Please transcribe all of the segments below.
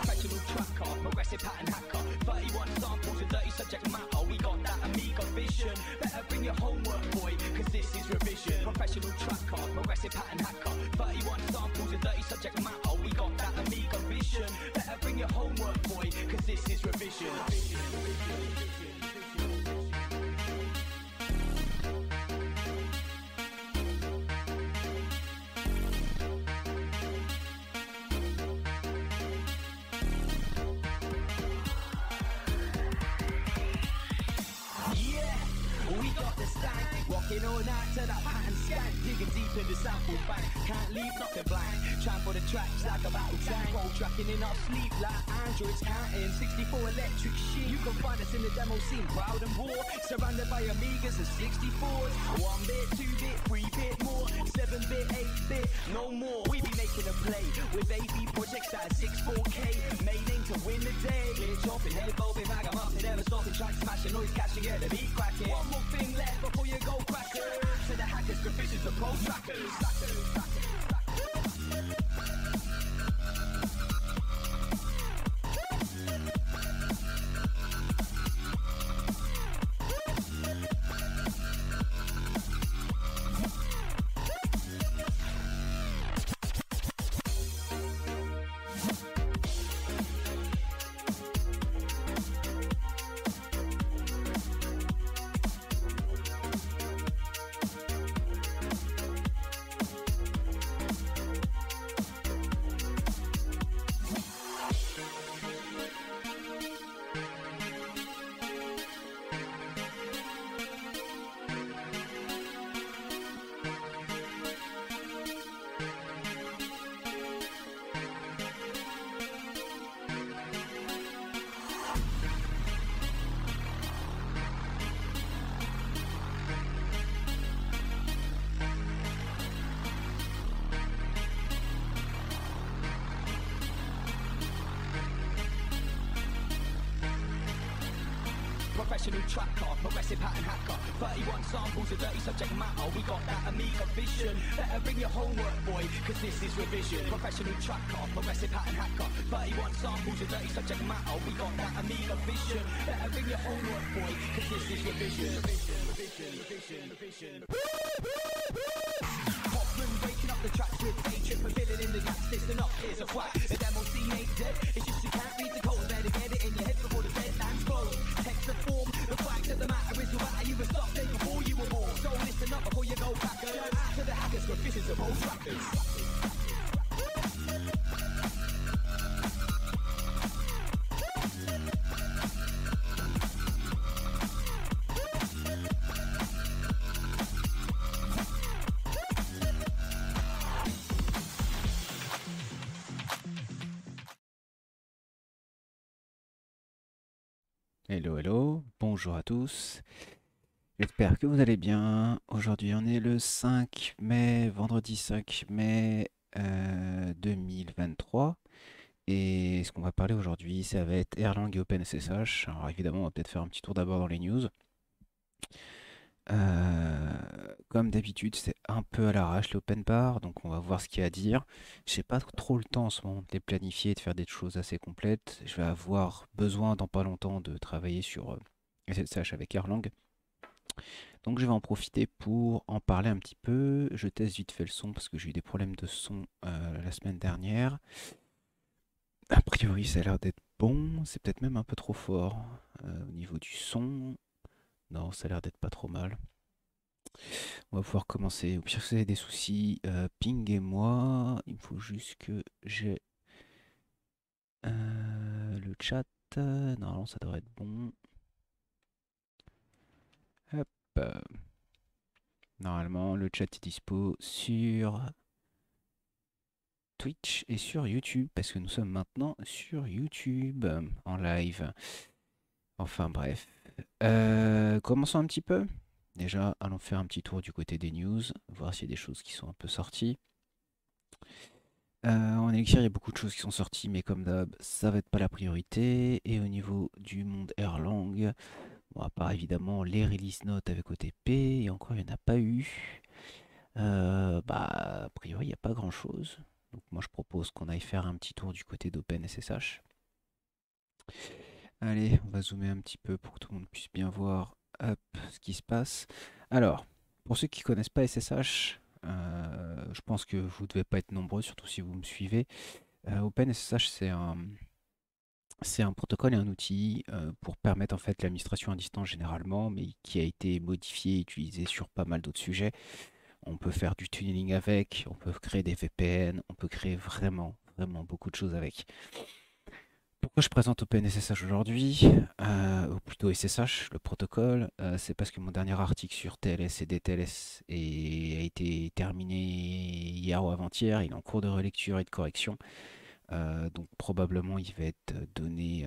Professional tracker, progressive pattern hacker. 31 samples of dirty subject matter. We got that Amiga vision. Better bring your homework, boy, cause this is revision. Professional tracker, progressive pattern hacker. 31 samples of dirty subject matter. We got that Amiga vision. Better bring your homework, boy, cause this is revision. Walking all night to that pattern scan, digging deep in the sample bank. Can't leave nothing blank. Trying for the tracks like a battle tank. Roll tracking in our sleep like androids counting. 64 electric sheep. You can find us in the demo scene, proud and raw. Surrounded by Amigas and 64s. 1-bit, 2-bit, 3-bit more. 7-bit, 8-bit, no more. We be making a play with AV projects that are 64K. Made aim to win the day. Glitch chopping, head bobbing, bag 'em up, never stopping. Track smashing, noise catching, yeah, the beat cracking. One more thing left before you go crackers. To the hackers, proficients, the pro trackers. Professional tracker, progressive pattern hacker. 31 samples of dirty subject matter. We got that Amiga vision. Better bring your homework, boy, cause this is revision. Professional tracker, progressive pattern hacker. 31 samples of dirty subject matter. We got that Amiga vision. Better bring your homework, boy, cause this is revision. Hoffman breaking up the tracks with hatred for filling in the gaps. Listen up, here's a whack. The demo scene ain't dead. It's just you can't read the code. Better get it in your head before the deadline's closed. Text the form. The fact of the matter is, no matter you were stopped dead before you were born. So listen up before you go back. To the hackers, proficients, the pro trackers. Hello, hello, bonjour à tous, j'espère que vous allez bien. Aujourd'hui on est le 5 mai, vendredi 5 mai 2023 et ce qu'on va parler aujourd'hui ça va être Erlang et OpenSSH. Alors évidemment on va peut-être faire un petit tour d'abord dans les news. Comme d'habitude c'est un peu à l'arrache l'openbar, donc on va voir ce qu'il y a à dire. J'ai pas trop le temps en ce moment de les planifier et de faire des choses assez complètes. Je vais avoir besoin dans pas longtemps de travailler sur SSH avec Erlang. Donc je vais en profiter pour en parler un petit peu. Je teste vite fait le son parce que j'ai eu des problèmes de son la semaine dernière. A priori ça a l'air d'être bon, c'est peut-être même un peu trop fort au niveau du son. Non, ça a l'air d'être pas trop mal. On va pouvoir commencer. Au pire, si vous avez des soucis, pinguez-moi. Il me faut juste que j'ai le chat. Normalement, ça devrait être bon. Hop. Normalement, le chat est dispo sur Twitch et sur YouTube, parce que nous sommes maintenant sur YouTube en live. Enfin bref. Commençons un petit peu. Déjà, allons faire un petit tour du côté des news, voir s'il y a des choses qui sont un peu sorties. En Elixir, il y a beaucoup de choses qui sont sorties, mais comme d'hab, ça va être pas la priorité. Et au niveau du monde Erlang, bon, à part évidemment les release notes avec OTP, et encore il n'y en a pas eu. A priori, il n'y a pas grand chose. Donc moi je propose qu'on aille faire un petit tour du côté d'OpenSSH. Allez, on va zoomer un petit peu pour que tout le monde puisse bien voir hop, ce qui se passe. Alors, pour ceux qui ne connaissent pas SSH, je pense que vous ne devez pas être nombreux, surtout si vous me suivez. OpenSSH, c'est un protocole et un outil pour permettre en fait l'administration à distance généralement, mais qui a été modifié et utilisé sur pas mal d'autres sujets. On peut faire du tunneling avec, on peut créer des VPN, on peut créer vraiment, vraiment beaucoup de choses avec. Pourquoi je présente OpenSSH aujourd'hui, ou plutôt SSH, le protocole, c'est parce que mon dernier article sur TLS et DTLS a été terminé hier ou avant-hier, il est en cours de relecture et de correction, donc probablement il va être donné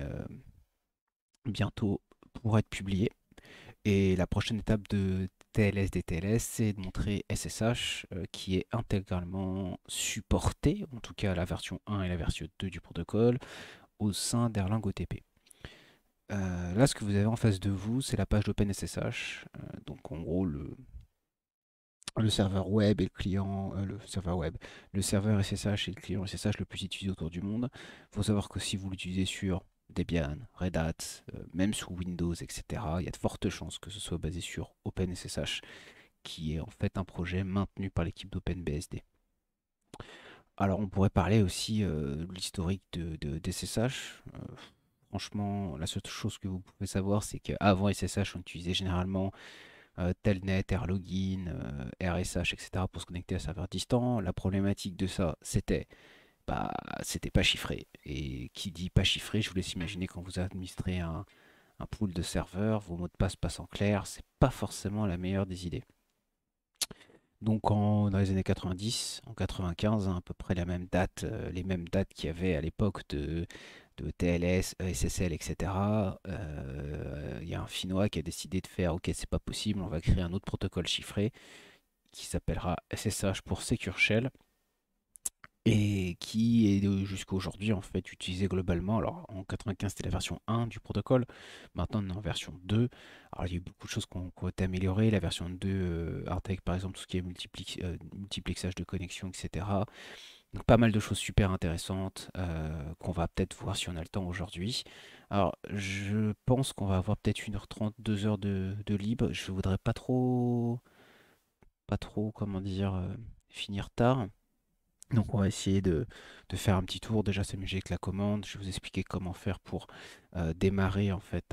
bientôt pour être publié. Et la prochaine étape de TLS DTLS, c'est de montrer SSH qui est intégralement supporté, en tout cas la version 1 et la version 2 du protocole, au sein d'Erlang OTP. Là, ce que vous avez en face de vous, c'est la page d'OpenSSH. Donc, en gros, le serveur web et le client, le serveur web, le serveur SSH et le client SSH le plus utilisé autour du monde. Il faut savoir que si vous l'utilisez sur Debian, Red Hat, même sous Windows, etc., il y a de fortes chances que ce soit basé sur OpenSSH, qui est en fait un projet maintenu par l'équipe d'OpenBSD. Alors, on pourrait parler aussi de l'historique de SSH. Franchement, la seule chose que vous pouvez savoir, c'est qu'avant SSH, on utilisait généralement Telnet, Airlogin, RSH, etc. pour se connecter à serveurs distants. La problématique de ça, bah, c'était pas chiffré. Et qui dit pas chiffré, je vous laisse imaginer quand vous administrez un pool de serveurs, vos mots de passe passent en clair, c'est pas forcément la meilleure des idées. Donc dans les années 90, en 95, hein, à peu près la même date, les mêmes dates qu'il y avait à l'époque de TLS, SSL, etc. Il y a un Finnois qui a décidé de faire, ok, c'est pas possible, on va créer un autre protocole chiffré qui s'appellera SSH pour Secure Shell et qui est jusqu'à aujourd'hui en fait utilisé globalement. Alors en 95 c'était la version 1 du protocole, maintenant on est en version 2. Alors il y a eu beaucoup de choses qui ont été améliorées, la version 2 intègre par exemple tout ce qui est multiplexage de connexion, etc. Donc pas mal de choses super intéressantes qu'on va peut-être voir si on a le temps aujourd'hui. Alors je pense qu'on va avoir peut-être 1h30, 2 heures de libre. Je voudrais pas trop, comment dire, finir tard. Donc on va essayer de faire un petit tour, déjà s'amuser avec la commande, je vais vous expliquer comment faire pour démarrer en fait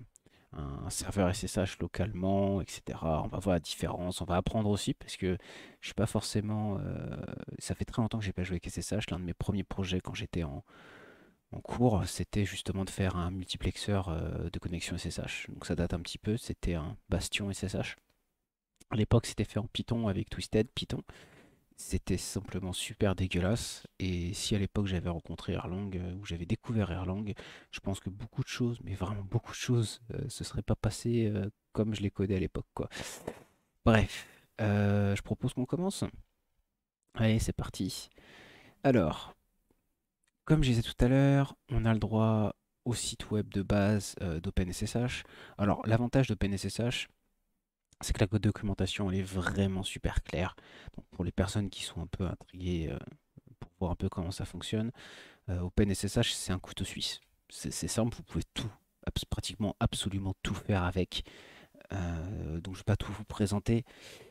un serveur SSH localement, etc. On va voir la différence, on va apprendre aussi parce que je suis pas forcément... ça fait très longtemps que j'ai pas joué avec SSH, l'un de mes premiers projets quand j'étais en cours, c'était justement de faire un multiplexeur de connexion SSH. Donc ça date un petit peu, c'était un Bastion SSH. À l'époque c'était fait en Python avec Twisted Python. C'était simplement super dégueulasse. Et si à l'époque j'avais rencontré Erlang, ou j'avais découvert Erlang, je pense que beaucoup de choses, mais vraiment beaucoup de choses, se seraient pas passées comme je les codais à l'époque, quoi. Bref, je propose qu'on commence. Allez, c'est parti. Alors, comme je disais tout à l'heure, on a le droit au site web de base d'OpenSSH. Alors, l'avantage d'OpenSSH, c'est que la documentation elle est vraiment super claire. Donc, pour les personnes qui sont un peu intriguées pour voir un peu comment ça fonctionne, OpenSSH c'est un couteau suisse. C'est simple, vous pouvez tout, pratiquement absolument tout faire avec. Donc je ne vais pas tout vous présenter.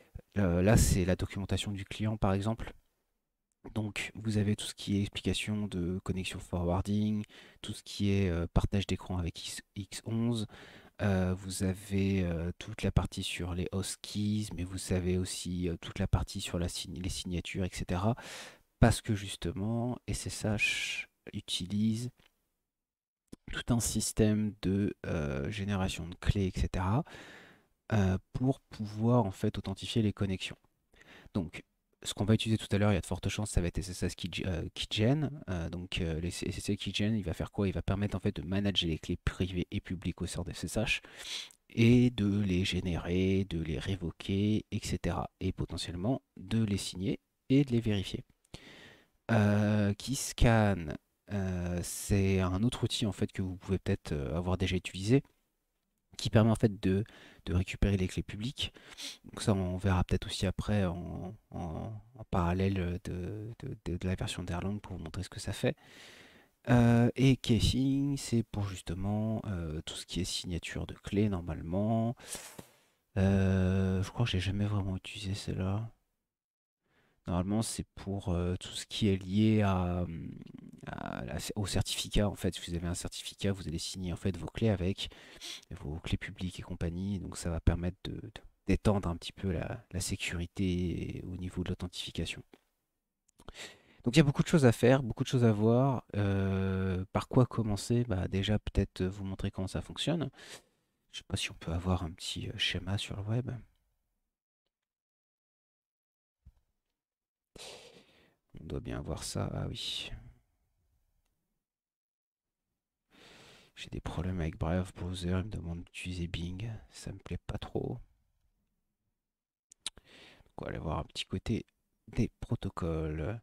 Là c'est la documentation du client par exemple. Donc vous avez tout ce qui est explication de connexion forwarding, tout ce qui est partage d'écran avec X11. Vous avez toute la partie sur les host keys, mais vous avez aussi toute la partie sur les signatures, etc. Parce que justement, SSH utilise tout un système de génération de clés, etc. Pour pouvoir en fait authentifier les connexions. Donc, ce qu'on va utiliser tout à l'heure, il y a de fortes chances, ça va être SSH Keygen. Donc, les SSH Keygen, il va faire quoi? Il va permettre en fait de manager les clés privées et publiques au sein de SSH et de les générer, de les révoquer, etc. Et potentiellement de les signer et de les vérifier. Keyscan, c'est un autre outil en fait que vous pouvez peut-être avoir déjà utilisé, qui permet en fait de récupérer les clés publiques. Donc ça, on verra peut-être aussi après en parallèle de la version d'Erlang pour vous montrer ce que ça fait. Et casing, c'est pour justement tout ce qui est signature de clé normalement. Je crois que j'ai jamais vraiment utilisé celle-là. Normalement, c'est pour tout ce qui est lié au certificat. En fait, si vous avez un certificat, vous allez signer en fait vos clés avec vos clés publiques et compagnie. Donc, ça va permettre d'étendre un petit peu la sécurité au niveau de l'authentification. Donc, il y a beaucoup de choses à faire, beaucoup de choses à voir. Par quoi commencer? Bah, déjà, peut-être vous montrer comment ça fonctionne. Je sais pas si on peut avoir un petit schéma sur le web. On doit bien voir ça. Ah oui. J'ai des problèmes avec Brave Browser, il me demande d'utiliser Bing, ça me plaît pas trop. Donc on va aller voir un petit côté des protocoles.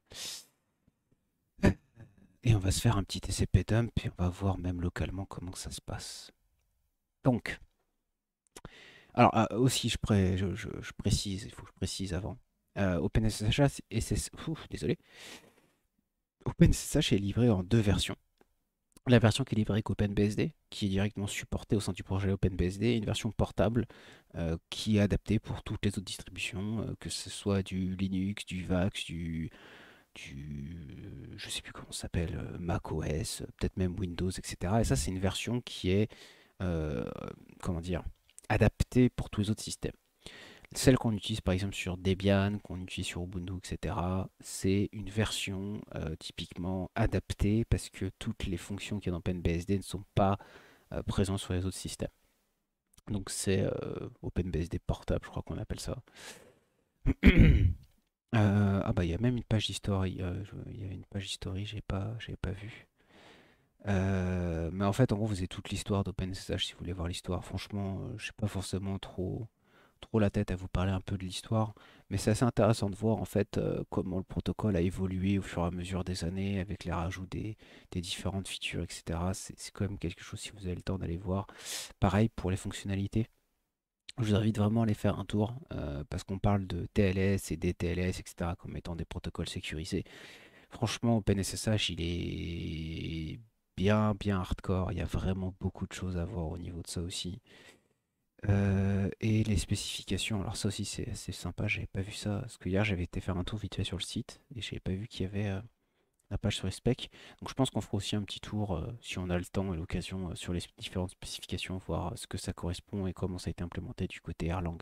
Et on va se faire un petit TCP dump et on va voir même localement comment ça se passe. Donc, alors aussi je précise, il faut que je précise avant. OpenSSH, désolé. OpenSSH est livré en deux versions. La version qui est livrée avec OpenBSD, qui est directement supportée au sein du projet OpenBSD, et une version portable qui est adaptée pour toutes les autres distributions, que ce soit du Linux, du VAX, je sais plus comment ça s'appelle, macOS, peut-être même Windows, etc. Et ça, c'est une version qui est, euh, comment dire, adaptée pour tous les autres systèmes. Celle qu'on utilise par exemple sur Debian, qu'on utilise sur Ubuntu, etc., c'est une version typiquement adaptée parce que toutes les fonctions qu'il y a dans OpenBSD ne sont pas présentes sur les autres systèmes. Donc c'est OpenBSD portable, je crois qu'on appelle ça. Ah bah il y a même une page history. Il y a une page history, j'avais pas vu. Mais en fait, en gros, vous avez toute l'histoire d'OpenSSH si vous voulez voir l'histoire. Franchement, je sais pas forcément trop la tête à vous parler un peu de l'histoire, mais c'est assez intéressant de voir en fait comment le protocole a évolué au fur et à mesure des années avec les rajouts des différentes features, etc. C'est quand même quelque chose si vous avez le temps d'aller voir. Pareil pour les fonctionnalités. Je vous invite vraiment à aller faire un tour parce qu'on parle de TLS et DTLS, etc. comme étant des protocoles sécurisés. Franchement, OpenSSH, il est bien hardcore. Il y a vraiment beaucoup de choses à voir au niveau de ça aussi. Et les spécifications, alors ça aussi c'est sympa, j'avais pas vu ça, parce que hier j'avais été faire un tour vite fait sur le site et j'avais pas vu qu'il y avait la page sur les specs. Donc je pense qu'on fera aussi un petit tour si on a le temps et l'occasion sur les différentes spécifications, voir ce que ça correspond et comment ça a été implémenté du côté Erlang.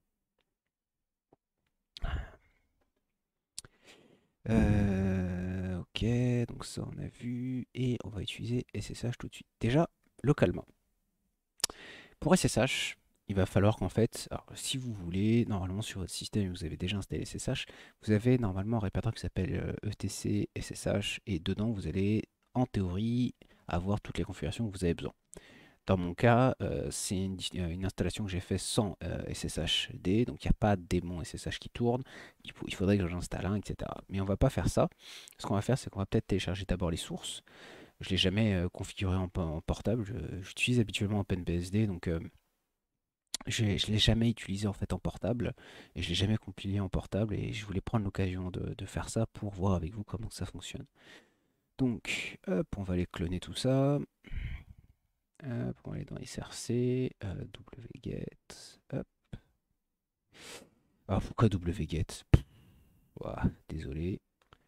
Ok, donc ça on a vu et on va utiliser SSH tout de suite. Déjà, localement. Pour SSH, il va falloir qu'en fait, alors, si vous voulez, normalement sur votre système, vous avez déjà installé SSH, vous avez normalement un répertoire qui s'appelle etc SSH et dedans vous allez en théorie avoir toutes les configurations que vous avez besoin. Dans mon cas, c'est une installation que j'ai fait sans SSHD, donc il n'y a pas de démon SSH qui tourne, il faudrait que j'installe un, etc. Mais on va pas faire ça. Ce qu'on va faire, c'est qu'on va peut-être télécharger d'abord les sources. Je ne l'ai jamais configuré en portable, j'utilise habituellement OpenBSD, donc je ne l'ai jamais utilisé en fait en portable et je l'ai jamais compilé en portable et je voulais prendre l'occasion de faire ça pour voir avec vous comment ça fonctionne. Donc, hop, on va aller cloner tout ça. Hop, on va aller dans SRC, wget, hop. Alors pourquoi wget? Ouah, désolé.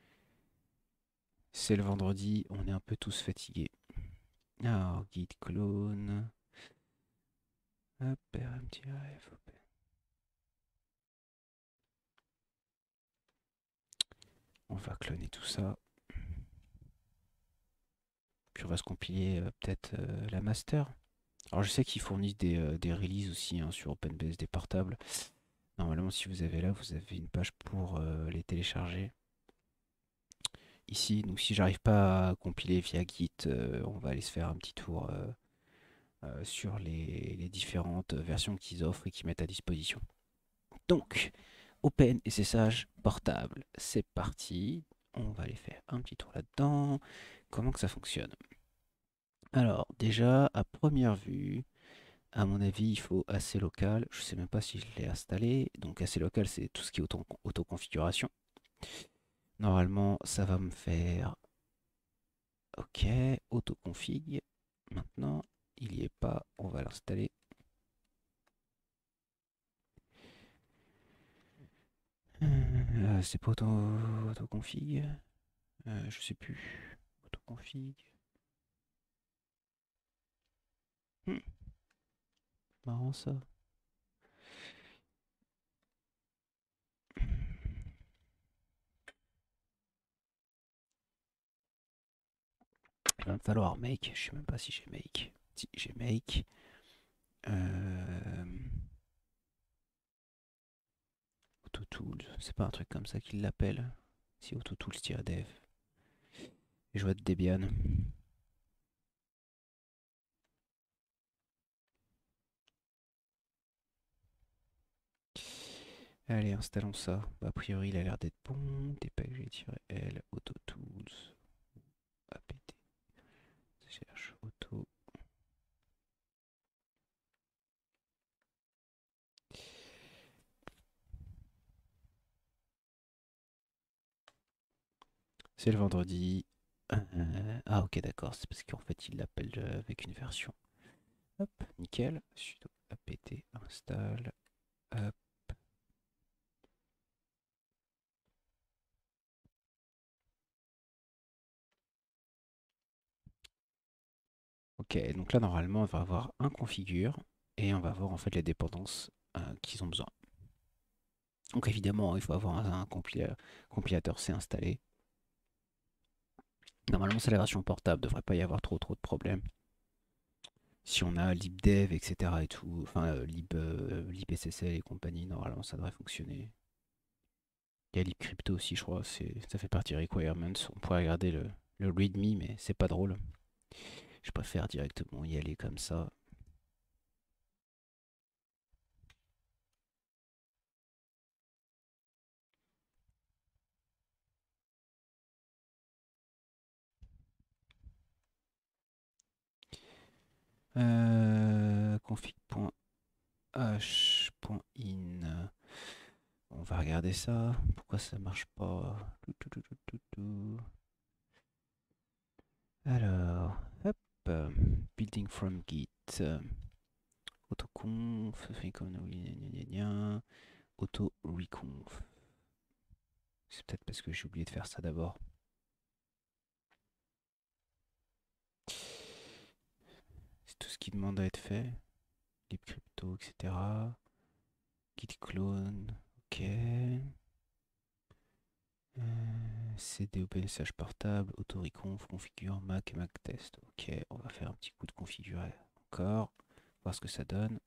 C'est le vendredi, on est un peu tous fatigués. Alors, git clone. Hop, rm-f. On va cloner tout ça. Puis on va se compiler peut-être la master. Alors je sais qu'ils fournissent des releases aussi hein, sur OpenBSD portable. Normalement si vous avez là, vous avez une page pour les télécharger. Ici, donc si j'arrive pas à compiler via Git, on va aller se faire un petit tour sur les différentes versions qu'ils offrent et qu'ils mettent à disposition. Donc, OpenSSH portable, c'est parti. On va aller faire un petit tour là-dedans. Comment que ça fonctionne? Alors déjà, à première vue, à mon avis, il faut AC local. Je ne sais même pas si je l'ai installé. Donc AC local, c'est tout ce qui est autoconfiguration. Normalement, ça va me faire Ok, autoconfig. Maintenant, il n'y est pas, on va l'installer. C'est pas autoconfig. Je sais plus. Autoconfig. Hmm, marrant ça. Il va me falloir make. Je sais même pas si j'ai make. Si j'ai make. AutoTools. C'est pas un truc comme ça qu'il l'appelle. Si AutoTools-dev. Et je vois de Debian. Allez, installons ça. Bah, a priori, il a l'air d'être bon. dpkg-l, AutoTools, apt, cherche auto. C'est le vendredi. Ah, ok, d'accord. C'est parce qu'en fait, il l'appelle avec une version. Hop, nickel. Sudo apt install. Hop. Ok, donc là, normalement, on va avoir un configure et on va avoir en fait les dépendances qu'ils ont besoin. Donc évidemment, il faut avoir un compilateur C installé. Normalement, c'est la version portable, devrait pas y avoir trop de problèmes. Si on a libdev, etc. et tout, enfin libSSL et compagnie, normalement ça devrait fonctionner. Il y a libcrypto aussi, je crois, ça fait partie des requirements. On pourrait regarder le readme, mais c'est pas drôle. Je préfère directement y aller comme ça. Config.h.in. On va regarder ça. Pourquoi ça marche pas? Alors, hop, building from Git, autoconf, auto reconf. C'est peut-être parce que j'ai oublié de faire ça d'abord. C'est tout ce qui demande à être fait. libcrypto, etc. Git clone, ok. CD OpenSH portable, auto-reconf, configure Mac et Mac test. Ok, on va faire un petit coup de configurer encore, voir ce que ça donne.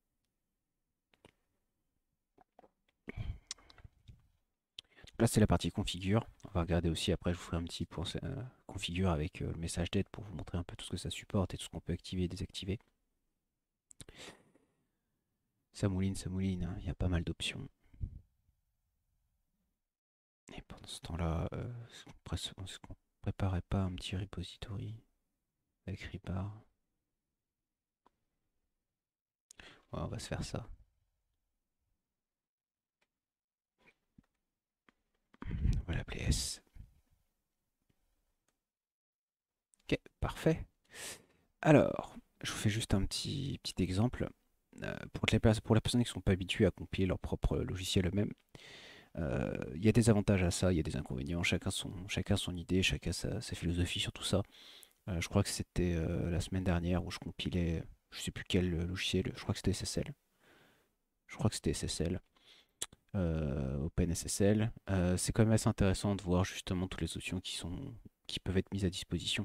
Là, c'est la partie configure. On va regarder aussi après, je vous ferai un petit pour configure avec le message d'aide pour vous montrer un peu tout ce que ça supporte et tout ce qu'on peut activer et désactiver. Ça mouline, hein. Il y a pas mal d'options. Et pendant ce temps-là, est-ce qu'on préparait pas un petit repository avec Ripar? Ouais, on va se faire ça. On va l'appeler S. Ok, parfait. Alors, je vous fais juste un petit exemple. Pour les personnes qui ne sont pas habituées à compiler leur propre logiciel eux-mêmes, il y a des avantages à ça, il y a des inconvénients. Chacun son idée, chacun sa philosophie sur tout ça. Je crois que c'était la semaine dernière où je compilais, je sais plus quel logiciel, je crois que c'était SSL. Je crois que c'était SSL, OpenSSL. C'est quand même assez intéressant de voir justement toutes les options qui peuvent être mises à disposition.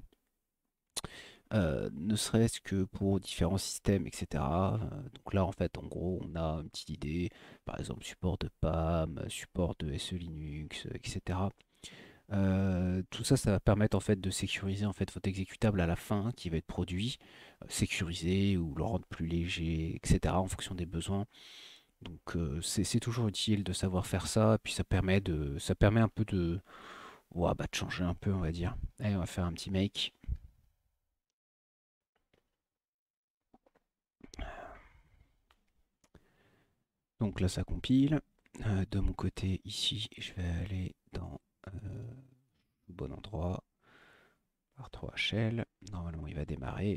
Ne serait-ce que pour différents systèmes, etc. Donc là, en fait, en gros, on a une petite idée, par exemple, support de PAM, support de SE Linux, etc. Tout ça, ça va permettre en fait de sécuriser en fait votre exécutable à la fin qui va être produit, sécurisé ou le rendre plus léger, etc. en fonction des besoins. Donc c'est toujours utile de savoir faire ça, puis ça permet un peu ouais, bah, de changer un peu, on va dire. Allez, on va faire un petit make. Donc là, ça compile. De mon côté, ici, je vais aller dans le bon endroit. R3HL. Normalement, il va démarrer.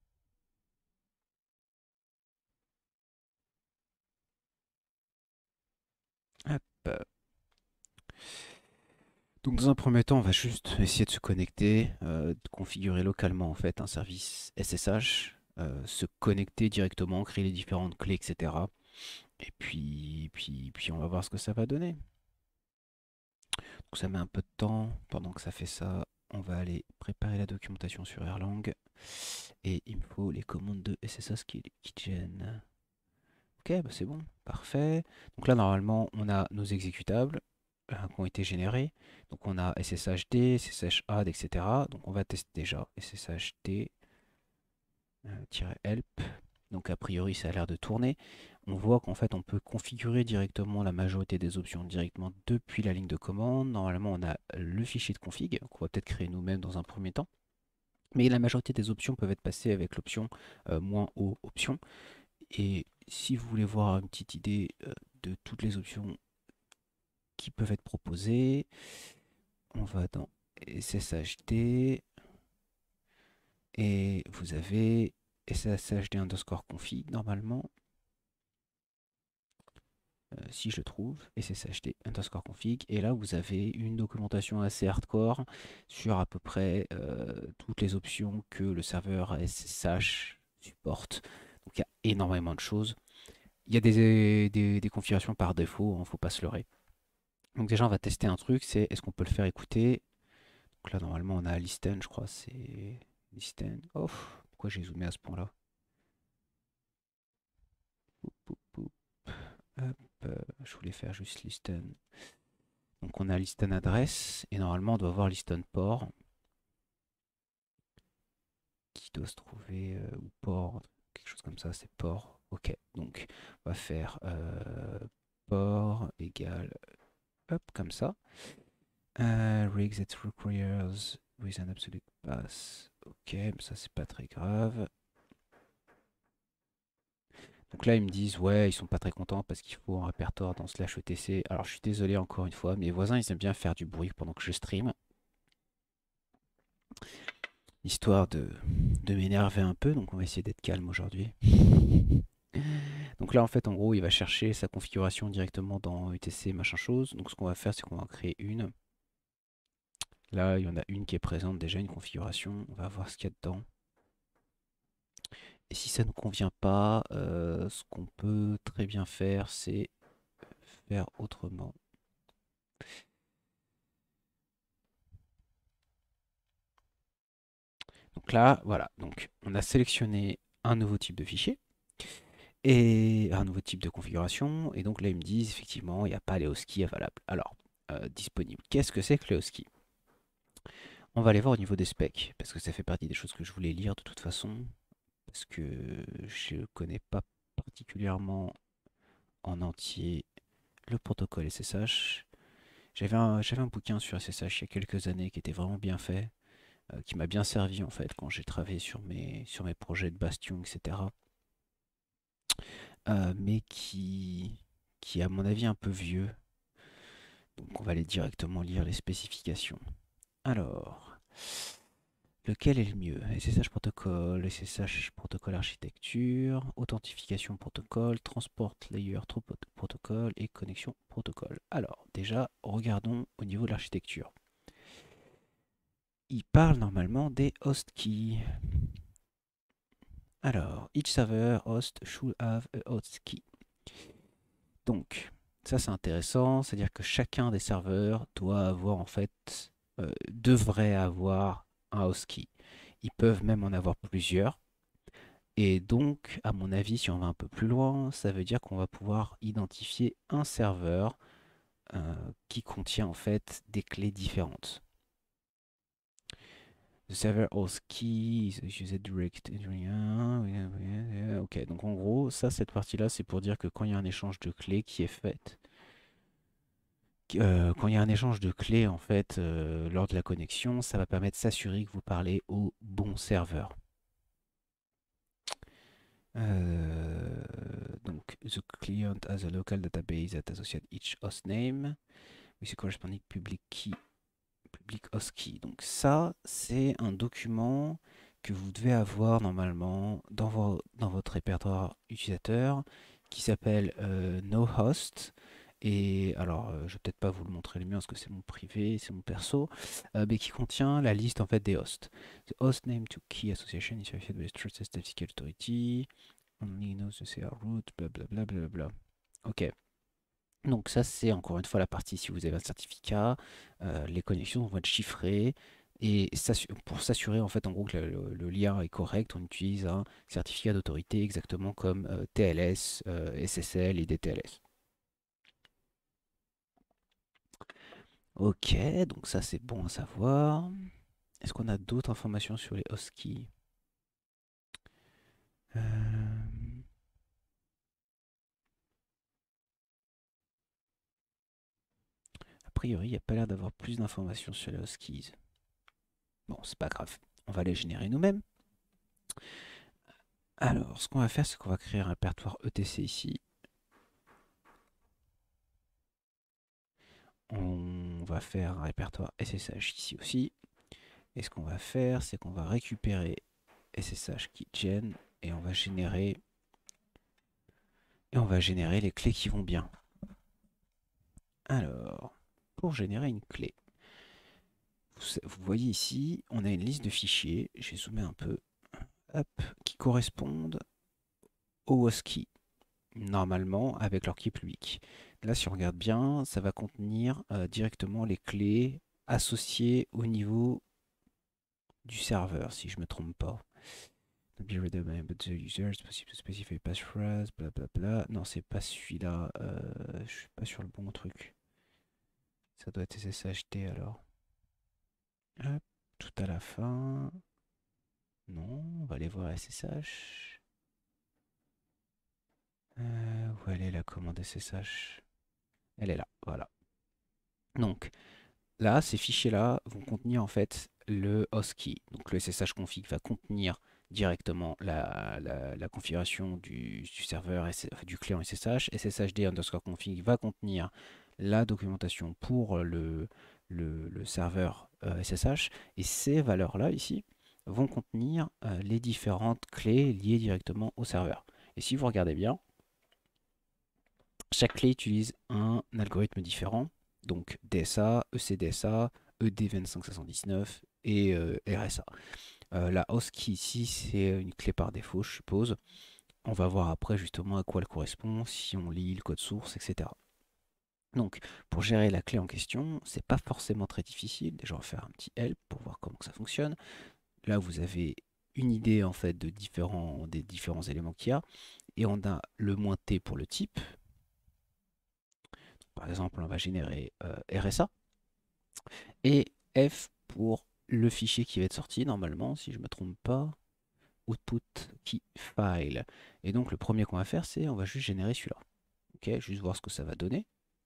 Hop. Donc dans un premier temps, on va juste essayer de se connecter, de configurer localement en fait un service SSH, se connecter directement, créer les différentes clés, etc. Et puis on va voir ce que ça va donner. Donc ça met un peu de temps. Pendant que ça fait ça, on va aller préparer la documentation sur Erlang. Et il me faut les commandes de SSH Kitchen. Ok, bah c'est bon, parfait. Donc là, normalement, on a nos exécutables qui ont été générés. Donc on a SSHD, SSHAD, etc. Donc on va tester déjà SSHD -help. Donc a priori, ça a l'air de tourner. On voit qu'en fait, on peut configurer directement la majorité des options directement depuis la ligne de commande. Normalement, on a le fichier de config qu'on va peut-être créer nous-mêmes dans un premier temps. Mais la majorité des options peuvent être passées avec l'option -o option. Et si vous voulez voir une petite idée de toutes les options qui peuvent être proposées, on va dans SSHD et vous avez SSHD underscore config normalement. Si je le trouve, SSHD underscore config, et là vous avez une documentation assez hardcore sur à peu près toutes les options que le serveur SSH supporte. Donc il y a énormément de choses. Il y a des configurations par défaut, il ne faut pas se leurrer. Donc déjà on va tester un truc, c'est est-ce qu'on peut le faire écouter. Donc là normalement on a listen, je crois, c'est listen. Oh, pourquoi j'ai zoomé à ce point-là? Hop, je voulais faire juste listen. Donc on a listen adresse et normalement on doit avoir listen port qui doit se trouver ou port, quelque chose comme ça, c'est port. Ok, donc on va faire port égale hop comme ça. Rigs that requires with an absolute pass. Ok, mais ça c'est pas très grave. Donc là ils me disent ouais ils sont pas très contents parce qu'il faut un répertoire dans slash etc. Alors je suis désolé encore une fois, mes voisins ils aiment bien faire du bruit pendant que je stream. Histoire de m'énerver un peu, donc on va essayer d'être calme aujourd'hui. Donc là en fait en gros il va chercher sa configuration directement dans UTC machin chose. Donc ce qu'on va faire c'est qu'on va en créer une. Là il y en a une qui est présente déjà, une configuration. On va voir ce qu'il y a dedans. Et si ça ne convient pas, ce qu'on peut très bien faire c'est faire autrement. Donc là voilà, donc on a sélectionné un nouveau type de fichier et un nouveau type de configuration. Et donc là ils me disent effectivement il n'y a pas les hoskeys valables. Alors disponible. Qu'est-ce que c'est que les hoskeys? On va aller voir au niveau des specs, parce que ça fait partie des choses que je voulais lire de toute façon, parce que je ne connais pas particulièrement en entier le protocole SSH. J'avais un bouquin sur SSH il y a quelques années qui était vraiment bien fait, qui m'a bien servi en fait quand j'ai travaillé sur mes projets de Bastion, etc. Mais qui est à mon avis un peu vieux. Donc on va aller directement lire les spécifications. Alors, lequel est le mieux? SSH protocole, SSH protocole architecture, authentification protocole, transport layer protocole et connexion protocole. Alors, déjà, regardons au niveau de l'architecture. Il parle normalement des host keys. Alors, each server host should have a host key. Donc, ça c'est intéressant, c'est-à-dire que chacun des serveurs doit avoir en fait, devrait avoir un host key. Ils peuvent même en avoir plusieurs. Et donc, à mon avis, si on va un peu plus loin, ça veut dire qu'on va pouvoir identifier un serveur qui contient en fait des clés différentes. The server host key is used direct. Ok, donc en gros, ça, cette partie-là, c'est pour dire que quand il y a un échange de clés qui est fait, quand il y a un échange de clés en fait lors de la connexion, ça va permettre de s'assurer que vous parlez au bon serveur. Donc, the client has a local database that associates each host name with a corresponding public key public hotkey. Donc ça, c'est un document que vous devez avoir normalement dans votre répertoire utilisateur qui s'appelle nohost. Et alors, je vais peut-être pas vous le montrer le mien parce que c'est mon privé, c'est mon perso, mais qui contient la liste en fait des hosts. The host name to key association is verified by the Trusted Statistical Authority. Only knows the CR root, blablabla. Bla. Ok. Donc ça, c'est encore une fois la partie si vous avez un certificat, les connexions vont être chiffrées. Et pour s'assurer en fait en gros que le lien est correct, on utilise un certificat d'autorité exactement comme TLS, SSL et DTLS. Ok, donc ça c'est bon à savoir. Est-ce qu'on a d'autres informations sur les hostkeys? euh... A priori, il n'y a pas l'air d'avoir plus d'informations sur les hostkeys. Bon, c'est pas grave, on va les générer nous-mêmes. Alors, ce qu'on va faire, c'est qu'on va créer un répertoire ETC ici. On va faire un répertoire SSH ici aussi. Et ce qu'on va faire, c'est qu'on va récupérer SSH keygen et on va générer les clés qui vont bien. Alors, pour générer une clé, vous voyez ici, on a une liste de fichiers. J'ai zoomé un peu, hop, qui correspondent au hostkey, normalement avec leur key public. Là, si on regarde bien, ça va contenir directement les clés associées au niveau du serveur, si je ne me trompe pas. Be read by the user, c'est possible de spécifier passphrase, blablabla. Non, c'est pas celui-là. Je suis pas sur le bon truc. Ça doit être SSHD alors. Hop, tout à la fin. Non, on va aller voir SSH. Où elle est la commande SSH? Elle est là, voilà. Donc, là, ces fichiers-là vont contenir en fait le hostkey. Donc le SSH config va contenir directement la configuration du serveur, du client SSH. SSHD underscore config va contenir la documentation pour le serveur SSH. Et ces valeurs-là ici vont contenir les différentes clés liées directement au serveur. Et si vous regardez bien, chaque clé utilise un algorithme différent. Donc DSA, ECDSA, ED25719 et RSA. La hostkey ici, c'est une clé par défaut, je suppose. On va voir après justement à quoi elle correspond, si on lit le code source, etc. Donc, pour gérer la clé en question, c'est pas forcément très difficile. Déjà, on va faire un petit help pour voir comment ça fonctionne. Là, vous avez une idée en fait des différents éléments qu'il y a. Et on a le "-t" pour le type. Par exemple, on va générer RSA. Et F pour le fichier qui va être sorti normalement, si je ne me trompe pas, output key file. Et donc le premier qu'on va faire, c'est on va juste générer celui-là. Ok, juste voir ce que ça va donner.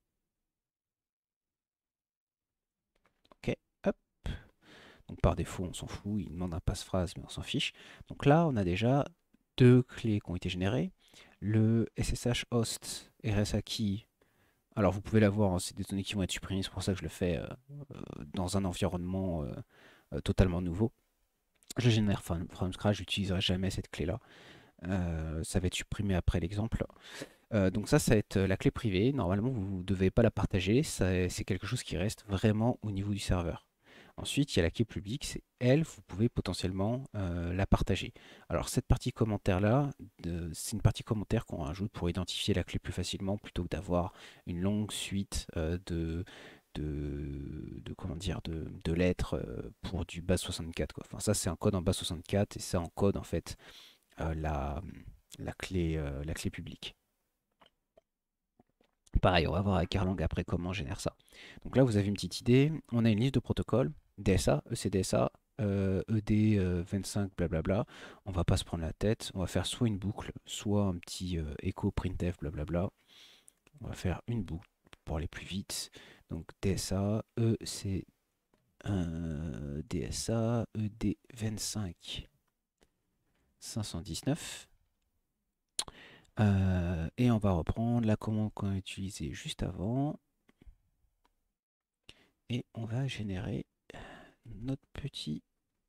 Ok, hop. Donc par défaut, on s'en fout, il demande un passe-phrase, mais on s'en fiche. Donc là, on a déjà deux clés qui ont été générées. Le SSH host RSA key. Alors vous pouvez l'avoir, hein, c'est des données qui vont être supprimées, c'est pour ça que je le fais dans un environnement totalement nouveau. Je génère from scratch, j'utiliserai jamais cette clé-là. Ça va être supprimé après l'exemple. Donc ça va être la clé privée. Normalement, vous ne devez pas la partager. C'est quelque chose qui reste vraiment au niveau du serveur. Ensuite, il y a la clé publique. C'est elle, vous pouvez potentiellement la partager. Alors cette partie commentaire-là, c'est une partie commentaire qu'on rajoute pour identifier la clé plus facilement plutôt que d'avoir une longue suite comment dire, de lettres pour du base 64 quoi. Enfin, ça c'est un code en base 64 et ça encode en fait la clé publique. Pareil, on va voir avec Erlang après comment on génère ça. Donc là vous avez une petite idée, on a une liste de protocoles, DSA, ECDSA, ED25, blablabla. On va pas se prendre la tête, on va faire soit une boucle, soit un petit echo printf, blablabla. On va faire une boucle pour aller plus vite. Donc DSA, DSA, ED25, 519. Et on va reprendre la commande qu'on a utilisée juste avant. Et on va générer notre petit,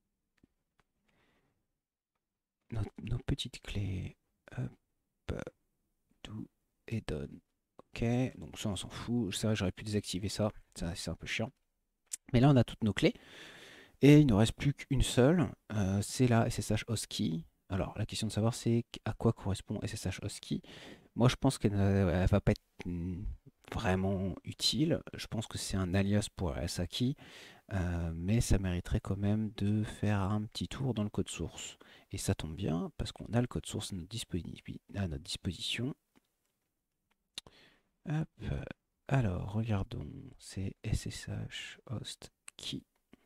nos petites clés. Hop, do et done. Ok, donc ça on s'en fout. C'est vrai que j'aurais pu désactiver ça. Ça c'est un peu chiant. Mais là on a toutes nos clés. Et il ne reste plus qu'une seule. C'est la SSH Hostkey. Alors la question de savoir c'est à quoi correspond SSH Hostkey. Moi je pense qu'elle ne va pas être vraiment utile. Je pense que c'est un alias pour SAKey. Mais ça mériterait quand même de faire un petit tour dans le code source. Et ça tombe bien parce qu'on a le code source à notre disposition. Hop. Alors, regardons. C'est SSH host key.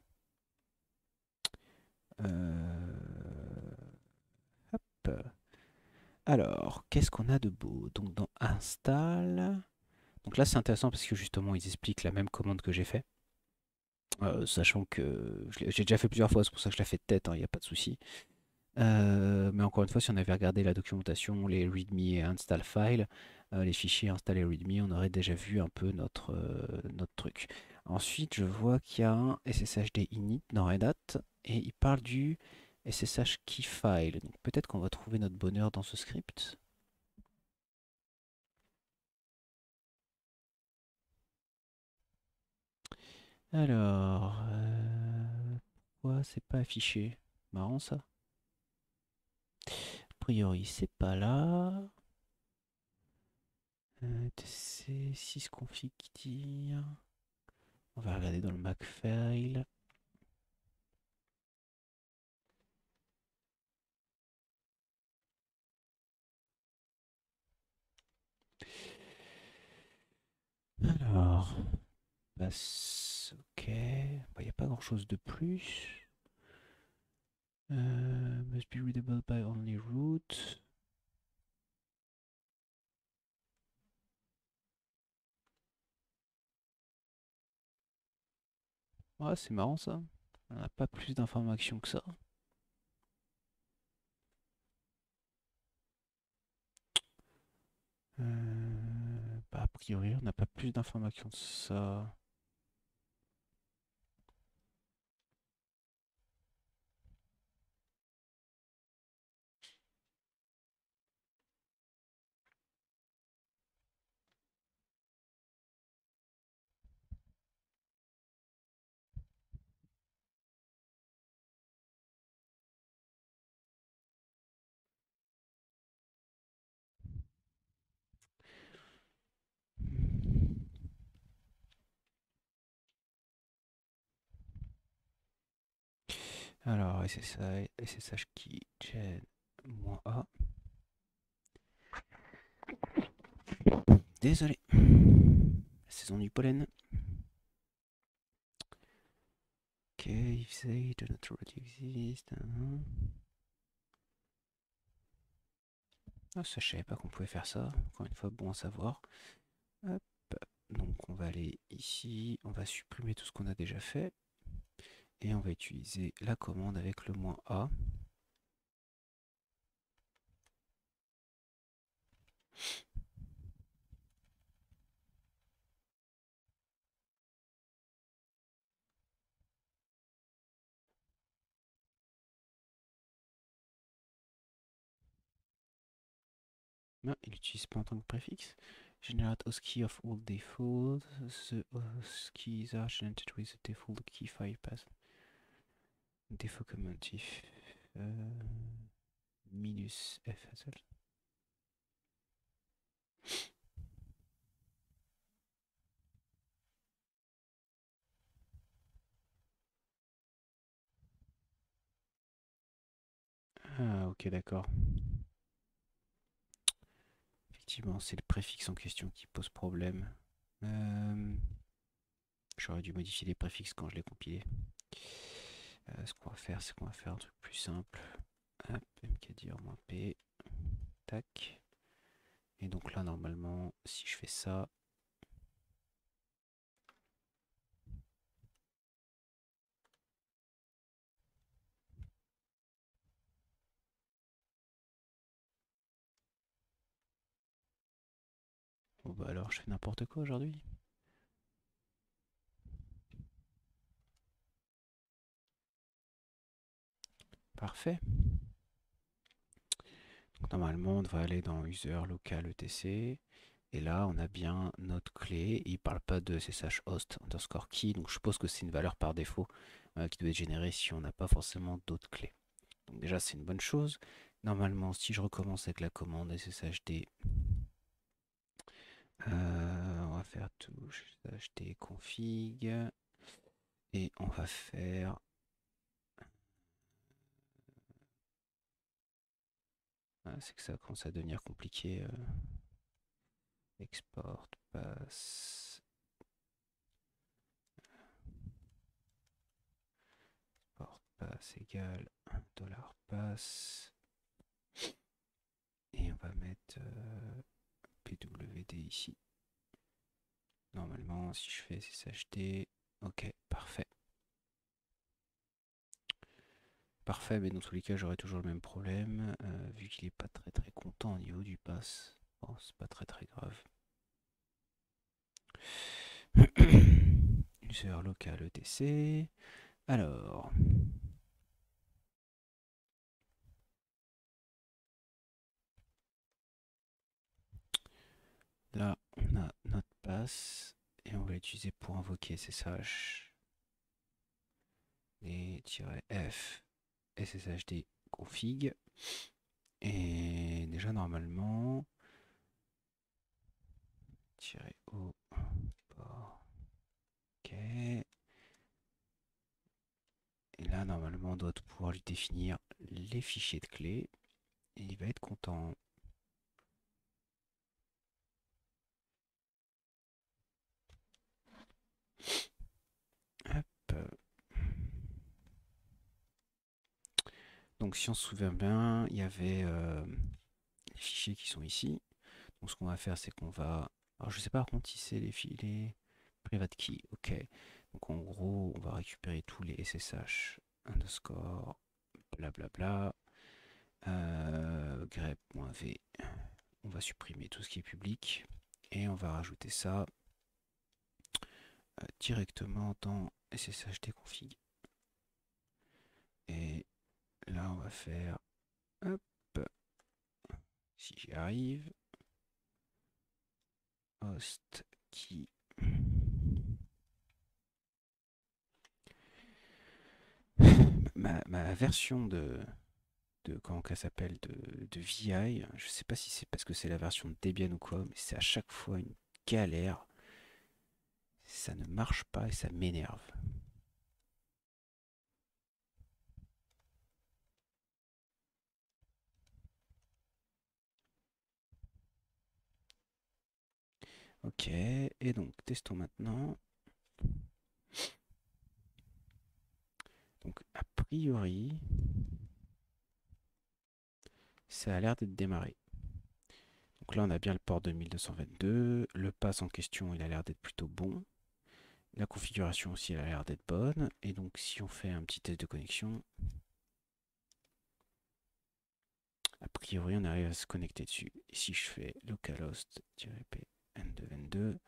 Hop. Alors, qu'est-ce qu'on a de beau? Donc dans install. Donc là c'est intéressant parce que justement ils expliquent la même commande que j'ai fait. Sachant que j'ai déjà fait plusieurs fois, c'est pour ça que je la fais de tête, il n'y a pas de souci. Mais encore une fois, si on avait regardé la documentation, les readme et install file, les fichiers install et readme, on aurait déjà vu un peu notre truc. Ensuite, je vois qu'il y a un sshd init dans Red Hat et il parle du ssh key file. Donc peut-être qu'on va trouver notre bonheur dans ce script. Alors, pourquoi c'est pas affiché? Marrant ça. A priori, c'est pas là. tc sysconfig dir. On va regarder dans le Makefile. Alors, bah, ok. Il n'y a pas grand chose de plus. Must be readable by only root. Ouais, c'est marrant ça. On n'a pas plus d'informations que ça. Bah, a priori, on n'a pas plus d'informations que ça. Alors, SSH key gen -a. Désolé. La saison du pollen. Ok, if they do not already exist. Ah, ça, je savais pas qu'on pouvait faire ça. Encore une fois, bon à savoir. Hop. Donc, on va aller ici. On va supprimer tout ce qu'on a déjà fait. Et on va utiliser la commande avec le -a. Non, il n'utilise pas en tant que préfixe. Generate host of all defaults. The host keys are generated with the default key file path. Default command if minus f as well. Ah, ok, d'accord. Effectivement, c'est le préfixe en question qui pose problème. J'aurais dû modifier les préfixes quand je l'ai compilé. Ce qu'on va faire, c'est qu'on va faire un truc plus simple. Hop, mkdir-p. Tac. Et donc là, normalement, si je fais ça, bon bah alors je fais n'importe quoi aujourd'hui. Parfait. Donc, normalement, on devrait aller dans user local etc. Et là, on a bien notre clé. Il ne parle pas de SSH host underscore key. Donc, je suppose que c'est une valeur par défaut qui doit être générée si on n'a pas forcément d'autres clés. Donc, déjà, c'est une bonne chose. Normalement, si je recommence avec la commande sshd, on va faire tout sshd config. Et on va faire... Ah, c'est que ça commence à devenir compliqué. Export pass. Export pass égale $pass. Et on va mettre pwd ici. Normalement, si je fais sshd, ok, parfait. Parfait, mais dans tous les cas, j'aurai toujours le même problème, vu qu'il n'est pas très très content au niveau du pass. Bon, c'est pas très très grave. User local etc. Alors, là, on a notre pass et on va l'utiliser pour invoquer SSH et -f sshd config. Et déjà, normalement, -o port. Ok. Et là, normalement, on doit pouvoir lui définir les fichiers de clé. Et il va être content. Hop. Donc, si on se souvient bien, il y avait les fichiers qui sont ici. Donc, ce qu'on va faire, c'est qu'on va... Alors, je sais pas par contre si c'est les private key. Ok. Donc, en gros, on va récupérer tous les SSH underscore blablabla. grep.v. On va supprimer tout ce qui est public. Et on va rajouter ça directement dans sshd config. Et là, on va faire... Hop. Si j'y arrive. Host qui... ma version de comment qu'elle s'appelle de VI, je sais pas si c'est parce que c'est la version de Debian ou quoi, mais c'est à chaque fois une galère. Ça ne marche pas et ça m'énerve. Ok, et donc testons maintenant. Donc a priori, ça a l'air d'être démarré. Donc là on a bien le port 2222, le pass en question il a l'air d'être plutôt bon. La configuration aussi elle a l'air d'être bonne. Et donc si on fait un petit test de connexion, a priori on arrive à se connecter dessus. Et si je fais localhost-p n2n2,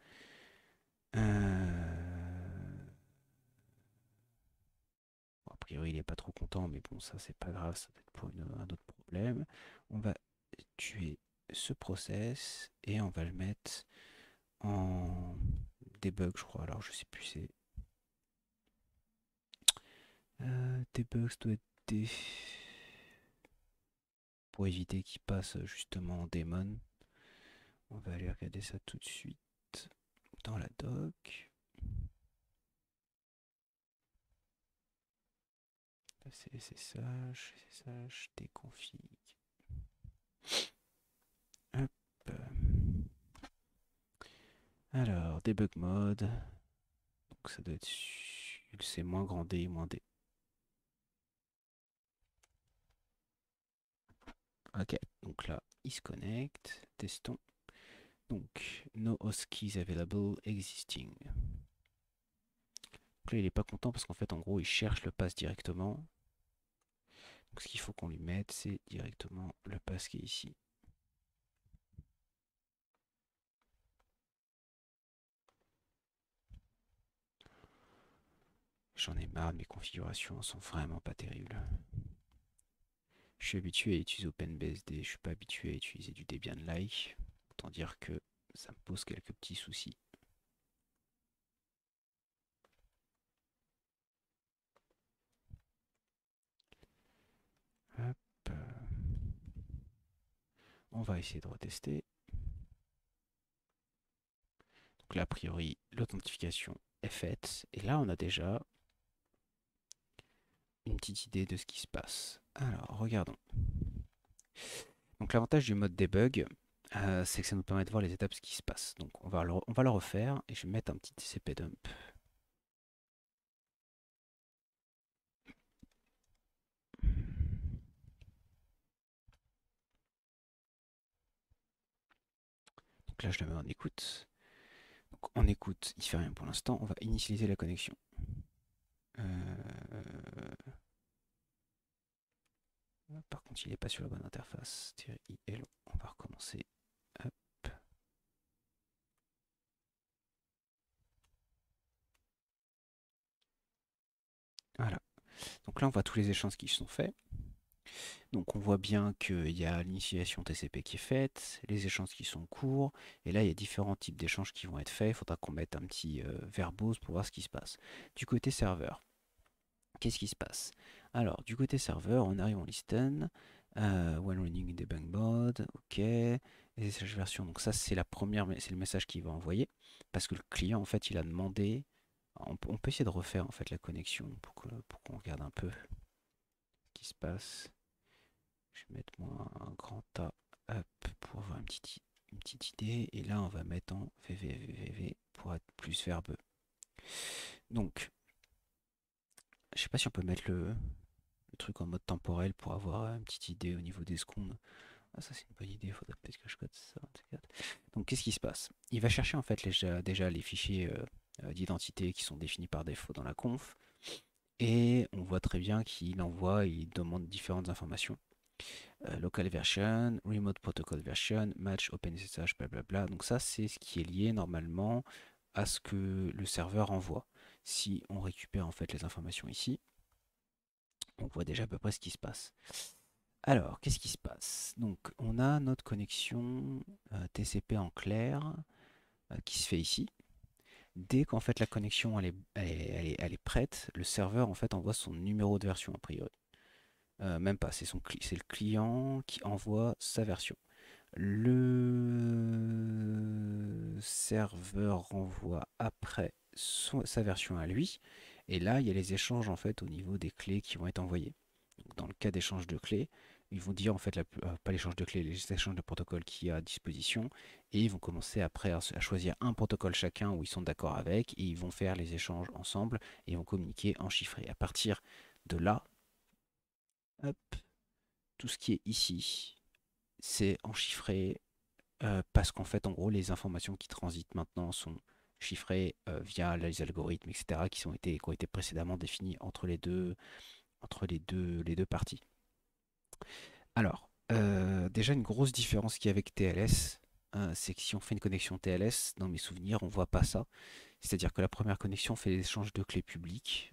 bon, a priori il n'est pas trop content, mais bon ça c'est pas grave, ça peut être pour un autre problème. On va tuer ce process et on va le mettre en debug je crois. Alors je sais plus c'est... debug doit être des... pour éviter qu'il passe justement en daemon. On va aller regarder ça tout de suite dans la doc. C'est SSH, déconfig. Hop. Alors, debug mode. Donc ça doit être... C'est moins grand D, moins D. Ok, donc là, il se connecte. Testons. Donc, no host keys available existing. Donc là, il n'est pas content parce qu'en fait, en gros, il cherche le pass directement. Donc, ce qu'il faut qu'on lui mette, c'est directement le pass qui est ici. J'en ai marre, mes configurations sont vraiment pas terribles. Je suis habitué à utiliser OpenBSD, je suis pas habitué à utiliser du Debian-like. Autant dire que ça me pose quelques petits soucis. Hop. On va essayer de retester. Donc là, a priori, l'authentification est faite. Et là, on a déjà une petite idée de ce qui se passe. Alors, regardons. Donc l'avantage du mode debug, c'est que ça nous permet de voir les étapes, ce qui se passe. Donc on va le refaire et je vais mettre un petit TCP dump. Donc là, je le mets en écoute. Donc en écoute, il ne fait rien pour l'instant. On va initialiser la connexion. Par contre, il n'est pas sur la bonne interface. Hello. On va recommencer. Hop. Voilà. Donc là, on voit tous les échanges qui sont faits. Donc on voit bien qu'il y a l'initialisation TCP qui est faite, les échanges qui sont courts, et là il y a différents types d'échanges qui vont être faits. Il faudra qu'on mette un petit verbose pour voir ce qui se passe. Du côté serveur, qu'est-ce qui se passe? Alors, du côté serveur, on arrive en listen, when running debug mode, ok, les messages version, donc ça c'est la première, c'est le message qu'il va envoyer, parce que le client en fait il a demandé, on peut essayer de refaire en fait la connexion pour qu'on regarde un peu ce qui se passe. Je vais mettre moi un grand A up pour avoir une petite idée, et là on va mettre en VVVV pour être plus verbeux. Donc, je sais pas si on peut mettre le truc en mode temporel pour avoir une petite idée au niveau des secondes. Ah, ça c'est une bonne idée, il faudrait peut-être que je code ça. Donc qu'est-ce qui se passe? Il va chercher en fait déjà les fichiers d'identité qui sont définis par défaut dans la conf, et on voit très bien qu'il envoie, il demande différentes informations. Local version, remote protocol version, match OpenSSH, blablabla. Donc ça c'est ce qui est lié normalement à ce que le serveur envoie. Si on récupère en fait les informations ici, on voit déjà à peu près ce qui se passe. Alors, qu'est-ce qui se passe? Donc, on a notre connexion TCP en clair qui se fait ici. Dès qu'en fait la connexion elle est prête, le serveur en fait envoie son numéro de version a priori. Même pas, c'est le client qui envoie sa version. Le serveur renvoie après sa version à lui. Et là, il y a les échanges en fait au niveau des clés qui vont être envoyées. Donc, dans le cas d'échange de clés, ils vont dire en fait, pas l'échange de clés, les échanges de protocoles qui y a à disposition. Et ils vont commencer après à choisir un protocole chacun où ils sont d'accord avec. Et ils vont faire les échanges ensemble et ils vont communiquer en chiffré. À partir de là, hop, tout ce qui est ici, c'est en chiffré parce qu'en fait, en gros, les informations qui transitent maintenant sont chiffrées via les algorithmes, etc., qui ont été précédemment définis entre les deux parties. Alors, déjà une grosse différence qu'il y a avec TLS, c'est que si on fait une connexion TLS, dans mes souvenirs, on voit pas ça. C'est-à-dire que la première connexion fait l'échange de clés publiques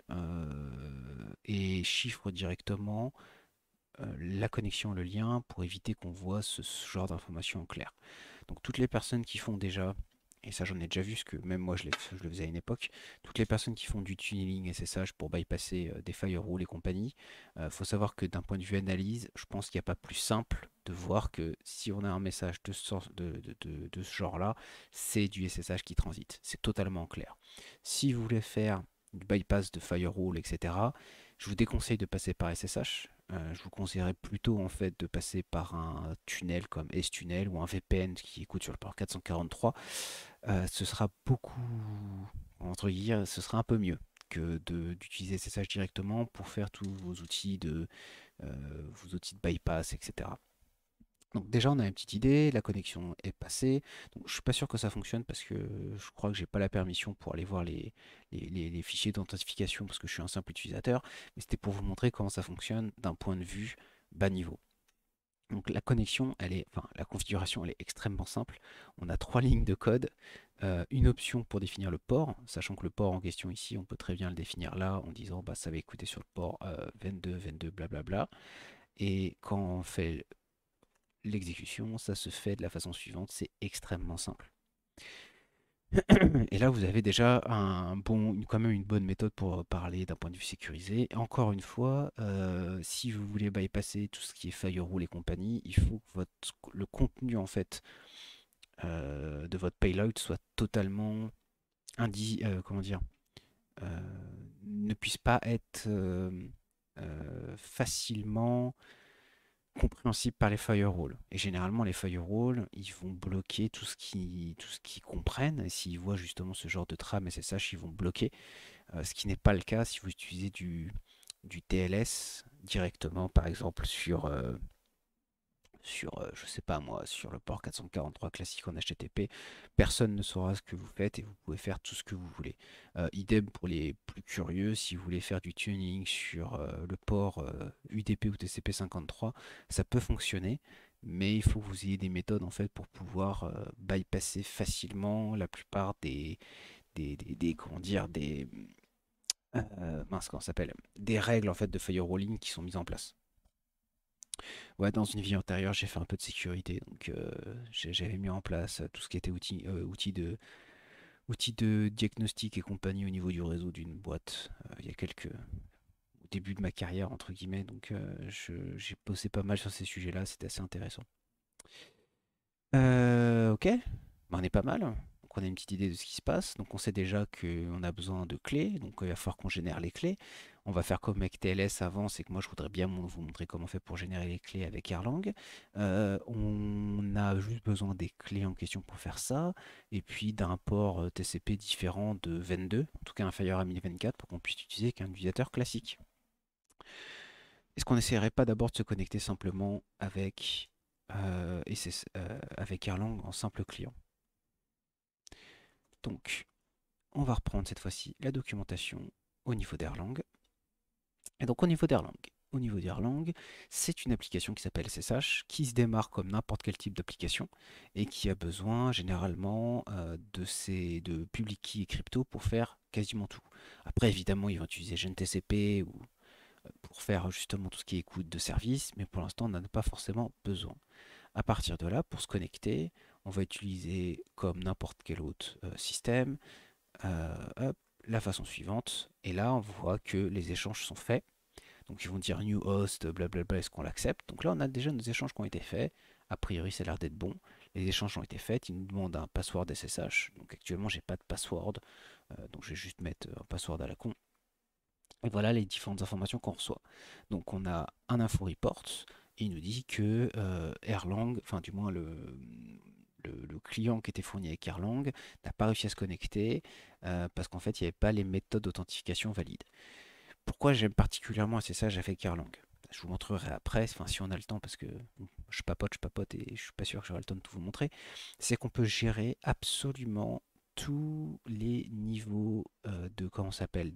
et chiffre directement la connexion, le lien, pour éviter qu'on voit ce genre d'informations en clair. Donc toutes les personnes qui font déjà, et ça j'en ai déjà vu, parce que même moi je le faisais à une époque, toutes les personnes qui font du tunneling SSH pour bypasser des firewalls et compagnie, faut savoir que d'un point de vue analyse, je pense qu'il n'y a pas plus simple de voir que si on a un message de ce genre-là, c'est du SSH qui transite. C'est totalement clair. Si vous voulez faire du bypass de firewall, etc., je vous déconseille de passer par SSH. Je vous conseillerais plutôt en fait de passer par un tunnel comme S-Tunnel ou un VPN qui écoute sur le port 443. Ce sera beaucoup, entre guillemets, ce sera un peu mieux que d'utiliser SSH directement pour faire tous vos outils de bypass, etc. Donc déjà on a une petite idée, la connexion est passée. Donc je suis pas sûr que ça fonctionne parce que je crois que j'ai pas la permission pour aller voir les fichiers d'authentification parce que je suis un simple utilisateur. Mais c'était pour vous montrer comment ça fonctionne d'un point de vue bas niveau. Donc la connexion, enfin la configuration, elle est extrêmement simple. On a 3 lignes de code, une option pour définir le port, sachant que le port en question ici, on peut très bien le définir là en disant bah ça va écouter sur le port 22, 22, blablabla. Et quand on fait l'exécution, ça se fait de la façon suivante, c'est extrêmement simple. Et là, vous avez déjà quand même une bonne méthode pour parler d'un point de vue sécurisé. Encore une fois, si vous voulez bypasser tout ce qui est firewall et compagnie, il faut que le contenu en fait de votre payload soit totalement comment dire, euh, ne puisse pas être facilement compréhensible par les firewalls. Et généralement, les firewalls, ils vont bloquer tout ce qu'ils comprennent. Et s'ils voient justement ce genre de trame SSH, ils vont bloquer. Ce qui n'est pas le cas si vous utilisez du TLS directement, par exemple je sais pas moi, sur le port 443 classique en HTTP, personne ne saura ce que vous faites et vous pouvez faire tout ce que vous voulez. Idem pour les plus curieux, si vous voulez faire du tuning sur le port UDP ou TCP 53, ça peut fonctionner, mais il faut que vous ayez des méthodes en fait pour pouvoir bypasser facilement la plupart comment dire, mince, comment ça s'appelle, des règles en fait de firewalling qui sont mises en place. Ouais, dans une vie antérieure, j'ai fait un peu de sécurité, donc j'avais mis en place tout ce qui était outils de diagnostic et compagnie au niveau du réseau d'une boîte il y a au début de ma carrière entre guillemets, donc j'ai bossé pas mal sur ces sujets-là, c'était assez intéressant. Ok, bah, on est pas mal. Donc on a une petite idée de ce qui se passe. Donc on sait déjà qu'on a besoin de clés. Donc il va falloir qu'on génère les clés. On va faire comme avec TLS avant. C'est que moi je voudrais bien vous montrer comment on fait pour générer les clés avec Erlang. On a juste besoin des clés en question pour faire ça. Et puis d'un port TCP différent de 22. En tout cas inférieur à 1024 pour qu'on puisse utiliser qu'un utilisateur classique. Est-ce qu'on n'essaierait pas d'abord de se connecter simplement avec Erlang en simple client? Donc, on va reprendre cette fois-ci la documentation au niveau d'Erlang. Et donc, au niveau d'Erlang, c'est une application qui s'appelle SSH, qui se démarre comme n'importe quel type d'application et qui a besoin généralement de public key et crypto pour faire quasiment tout. Après, évidemment, ils vont utiliser GNTCP ou pour faire justement tout ce qui est écoute de service, mais pour l'instant, on n'en a pas forcément besoin. À partir de là, pour se connecter, on va utiliser comme n'importe quel autre système hop, la façon suivante. Et là, on voit que les échanges sont faits. Donc ils vont dire new host, blablabla, est-ce qu'on l'accepte? Donc là, on a déjà nos échanges qui ont été faits. A priori, ça a l'air d'être bon. Les échanges ont été faits. Ils nous demandent un password SSH. Donc actuellement, j'ai pas de password. Donc je vais juste mettre un password à la con. Et voilà les différentes informations qu'on reçoit. Donc on a un info report. Et il nous dit que Erlang, enfin du moins le client qui était fourni avec Erlang n'a pas réussi à se connecter parce qu'en fait il n'y avait pas les méthodes d'authentification valides. Pourquoi j'aime particulièrement SSH avec Erlang? Je vous montrerai après, enfin si on a le temps, parce que je papote et je suis pas sûr que j'aurai le temps de tout vous montrer. C'est qu'on peut gérer absolument tous les niveaux de comment ça s'appelle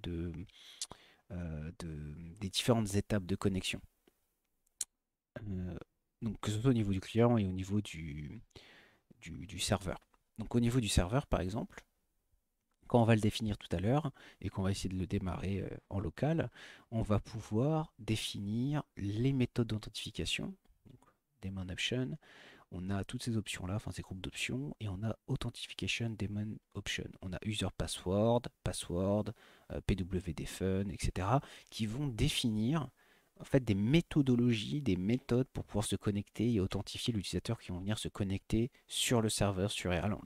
des différentes étapes de connexion. Euh, donc que ce soit au niveau du client et au niveau du serveur. Donc au niveau du serveur, par exemple, quand on va le définir tout à l'heure et qu'on va essayer de le démarrer en local, on va pouvoir définir les méthodes d'authentification. Donc, daemon option, on a toutes ces options-là, enfin ces groupes d'options, et on a authentification daemon option. On a user password, pwdfun, etc., qui vont définir en fait des méthodologies, des méthodes pour pouvoir se connecter et authentifier l'utilisateur qui vont venir se connecter sur le serveur sur Erlang.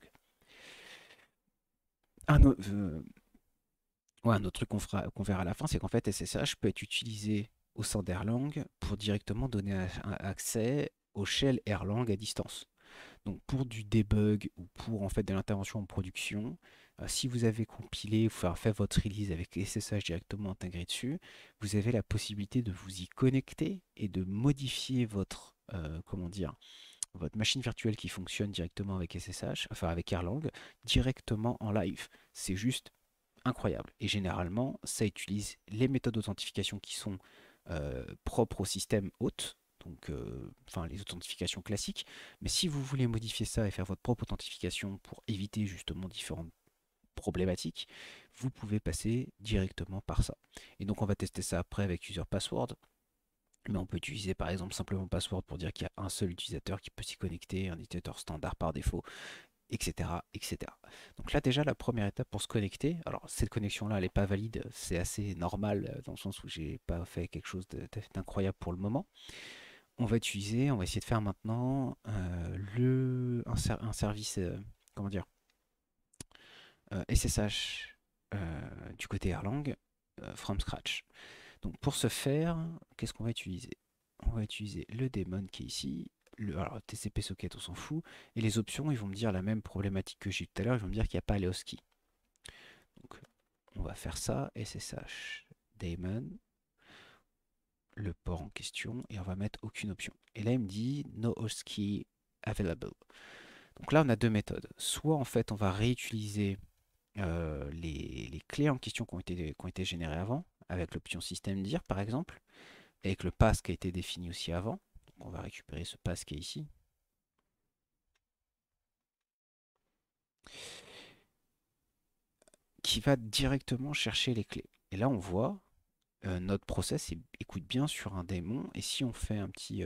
Ouais, un autre truc qu'on verra à la fin, c'est qu'en fait SSH peut être utilisé au sein d'Erlang pour directement donner un accès au shell Erlang à distance. Donc pour du debug ou pour en fait de l'intervention en production, si vous avez compilé ou fait votre release avec SSH directement intégré dessus, vous avez la possibilité de vous y connecter et de modifier comment dire, votre machine virtuelle qui fonctionne directement avec SSH, enfin avec Erlang, directement en live. C'est juste incroyable. Et généralement, ça utilise les méthodes d'authentification qui sont propres au système hôte, donc enfin les authentifications classiques. Mais si vous voulez modifier ça et faire votre propre authentification pour éviter justement différentes problématiques, vous pouvez passer directement par ça. Et donc on va tester ça après avec user password. Mais on peut utiliser par exemple simplement password pour dire qu'il y a un seul utilisateur qui peut s'y connecter, un utilisateur standard par défaut, etc., etc. Donc là déjà la première étape pour se connecter, alors cette connexion là elle n'est pas valide, c'est assez normal dans le sens où j'ai pas fait quelque chose d'incroyable pour le moment. On va essayer de faire maintenant un service, comment dire, SSH du côté Erlang from scratch. Donc pour ce faire, qu'est-ce qu'on va utiliser? On va utiliser le daemon qui est ici. Alors TCP socket, on s'en fout. Et les options, ils vont me dire la même problématique que j'ai eu tout à l'heure. Ils vont me dire qu'il n'y a pas les hostkey. Donc on va faire ça. SSH daemon, le port en question. Et on va mettre aucune option. Et là, il me dit no hostkey available. Donc là, on a deux méthodes. Soit en fait, on va réutiliser les clés en question qui ont été générées avant, avec l'option système dir par exemple, et avec le pass qui a été défini aussi avant. Donc on va récupérer ce pass qui est ici. Qui va directement chercher les clés. Et là on voit notre process écoute bien sur un démon. Et si on fait un petit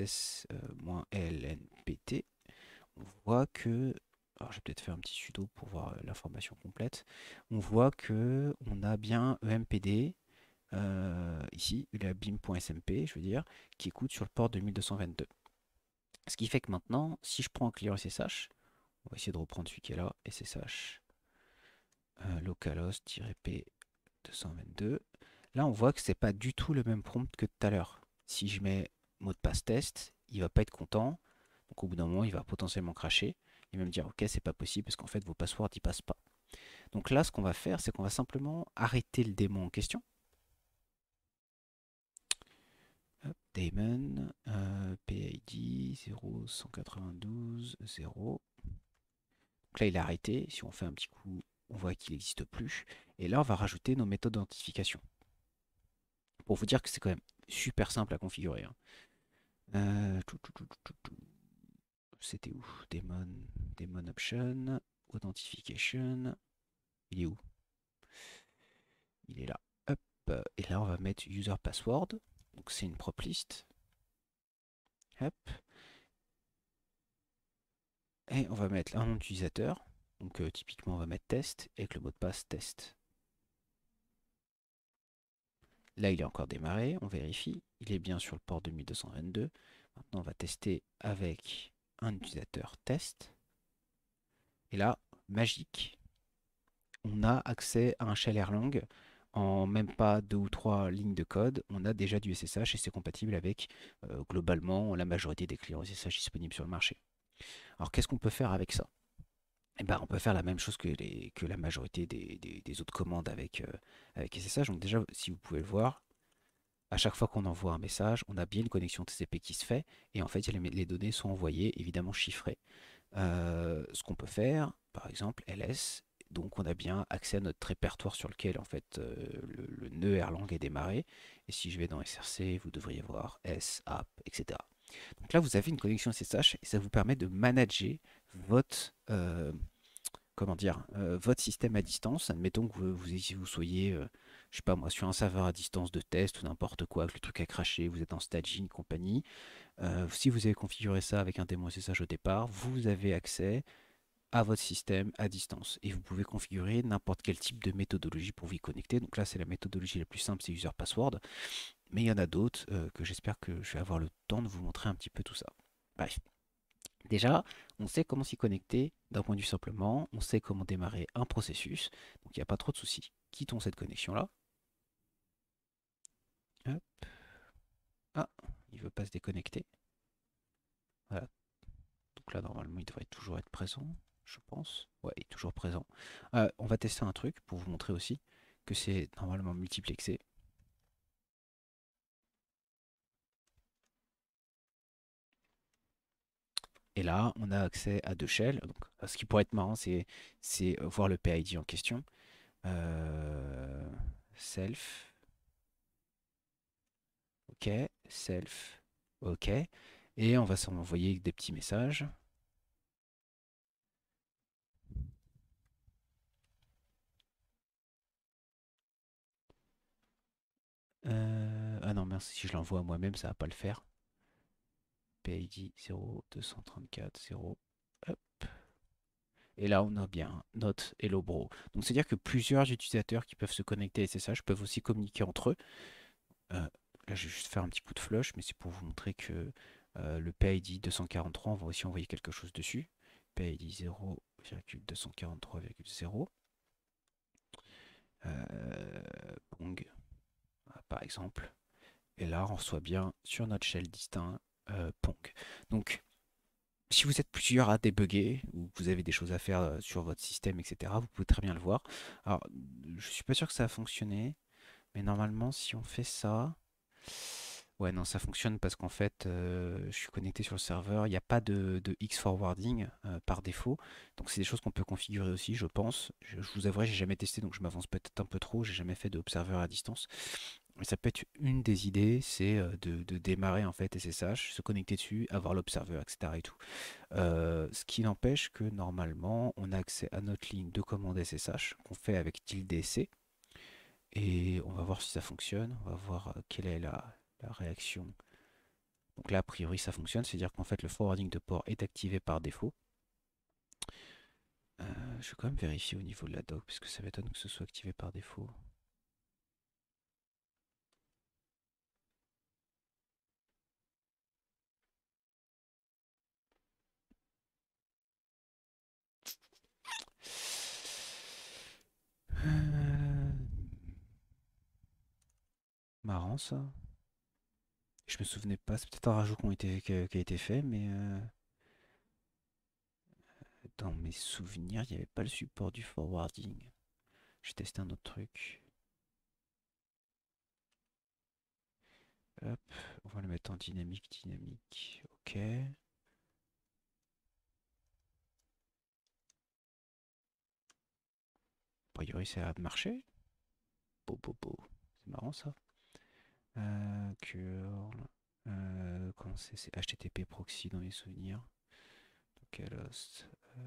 ss-lnpt, on voit que, alors je vais peut-être faire un petit sudo pour voir l'information complète. On voit que on a bien EMPD ici, la bim.smp, je veux dire, qui écoute sur le port 2222. Ce qui fait que maintenant, si je prends un client SSH, on va essayer de reprendre celui qui est là, SSH localhost-p 222. Là, on voit que c'est pas du tout le même prompt que tout à l'heure. Si je mets mot de passe test, il va pas être content. Donc au bout d'un moment, il va potentiellement cracher. Il va me dire ok, c'est pas possible parce qu'en fait vos passwords n'y passent pas. Donc là, ce qu'on va faire, c'est qu'on va simplement arrêter le démon en question. Hop, daemon, PID 0192 0. Donc là, il est arrêté. Si on fait un petit coup, on voit qu'il n'existe plus. Et là, on va rajouter nos méthodes d'identification. Pour vous dire que c'est quand même super simple à configurer, hein. C'était où? Daemon option, authentification. Il est où? Il est là. Hop. Et là, on va mettre user password. Donc c'est une propre liste. Hop. Et on va mettre un nom d'utilisateur. Donc typiquement, on va mettre test avec le mot de passe test. Là, il est encore démarré. On vérifie. Il est bien sur le port 2222. Maintenant, on va tester avec un utilisateur test. Et là, magique, on a accès à un shell Erlang en même pas 2 ou 3 lignes de code. On a déjà du SSH et c'est compatible avec globalement la majorité des clients SSH disponibles sur le marché. Alors qu'est-ce qu'on peut faire avec ça? Eh ben, on peut faire la même chose que la majorité des autres commandes avec SSH. Donc déjà, si vous pouvez le voir, à chaque fois qu'on envoie un message, on a bien une connexion TCP qui se fait et en fait les données sont envoyées évidemment chiffrées. Ce qu'on peut faire, par exemple, ls, donc on a bien accès à notre répertoire sur lequel en fait le nœud Erlang est démarré. Et si je vais dans src, vous devriez voir s, app, etc. Donc là, vous avez une connexion SSH et ça vous permet de manager votre, comment dire, votre système à distance. Admettons que vous soyez, je sais pas moi, sur un serveur à distance de test ou n'importe quoi, que le truc a craché, vous êtes en staging, compagnie. Si vous avez configuré ça avec un démon SSH au départ, vous avez accès à votre système à distance. Et vous pouvez configurer n'importe quel type de méthodologie pour vous y connecter. Donc là, c'est la méthodologie la plus simple, c'est user password. Mais il y en a d'autres que j'espère que je vais avoir le temps de vous montrer un petit peu tout ça. Bref. Déjà, on sait comment s'y connecter d'un point de vue simplement. On sait comment démarrer un processus. Donc il n'y a pas trop de soucis. Quittons cette connexion-là. Hop. Ah, il ne veut pas se déconnecter. Voilà. Donc là, normalement, il devrait toujours être présent, je pense. Ouais, il est toujours présent. On va tester un truc pour vous montrer aussi que c'est normalement multiplexé. Et là, on a accès à deux shells. Donc, ce qui pourrait être marrant, c'est voir le PID en question. Euh, self, ok, self, ok. Et on va s'envoyer des petits messages. Ah Ah non, mince, si je l'envoie à moi-même, ça va pas le faire. PID 0, 234, 0. Hop. Et là, on a bien notre Hello Bro. Donc, c'est-à-dire que plusieurs utilisateurs qui peuvent se connecter à SSH peuvent aussi communiquer entre eux. Euh, Là, je vais juste faire un petit coup de flush, mais c'est pour vous montrer que le PID 243, on va aussi envoyer quelque chose dessus. PID 0,243,0. Pong, par exemple. Et là, on reçoit bien sur notre shell distinct Pong. Donc, si vous êtes plusieurs à débugger ou que vous avez des choses à faire sur votre système, etc., vous pouvez très bien le voir. Alors, je suis pas sûr que ça a fonctionné, mais normalement, si on fait ça, ouais, non, ça fonctionne parce qu'en fait, je suis connecté sur le serveur. Il n'y a pas de X forwarding par défaut. Donc, c'est des choses qu'on peut configurer aussi, je pense. Je vous avouerai, j'ai jamais testé, donc je m'avance peut-être un peu trop. J'ai jamais fait d'observeur à distance. Mais ça peut être une des idées, c'est de démarrer en fait SSH, se connecter dessus, avoir l'observeur, etc. et tout. Ce qui n'empêche que normalement, on a accès à notre ligne de commande SSH qu'on fait avec -c. Et on va voir si ça fonctionne. On va voir quelle est la réaction. Donc là, a priori, ça fonctionne. C'est-à-dire qu'en fait, le forwarding de port est activé par défaut. Je vais quand même vérifier au niveau de la doc, parce que ça m'étonne que ce soit activé par défaut. Euh, Marrant ça. Je me souvenais pas, c'est peut-être un rajout qui a été fait, mais dans mes souvenirs, il n'y avait pas le support du forwarding. J'ai testé un autre truc. Hop, on va le mettre en dynamique, dynamique. Ok. A priori, ça a l'air de marcher. C'est marrant ça. Curl. Comment c'est HTTP proxy dans les souvenirs. Localhost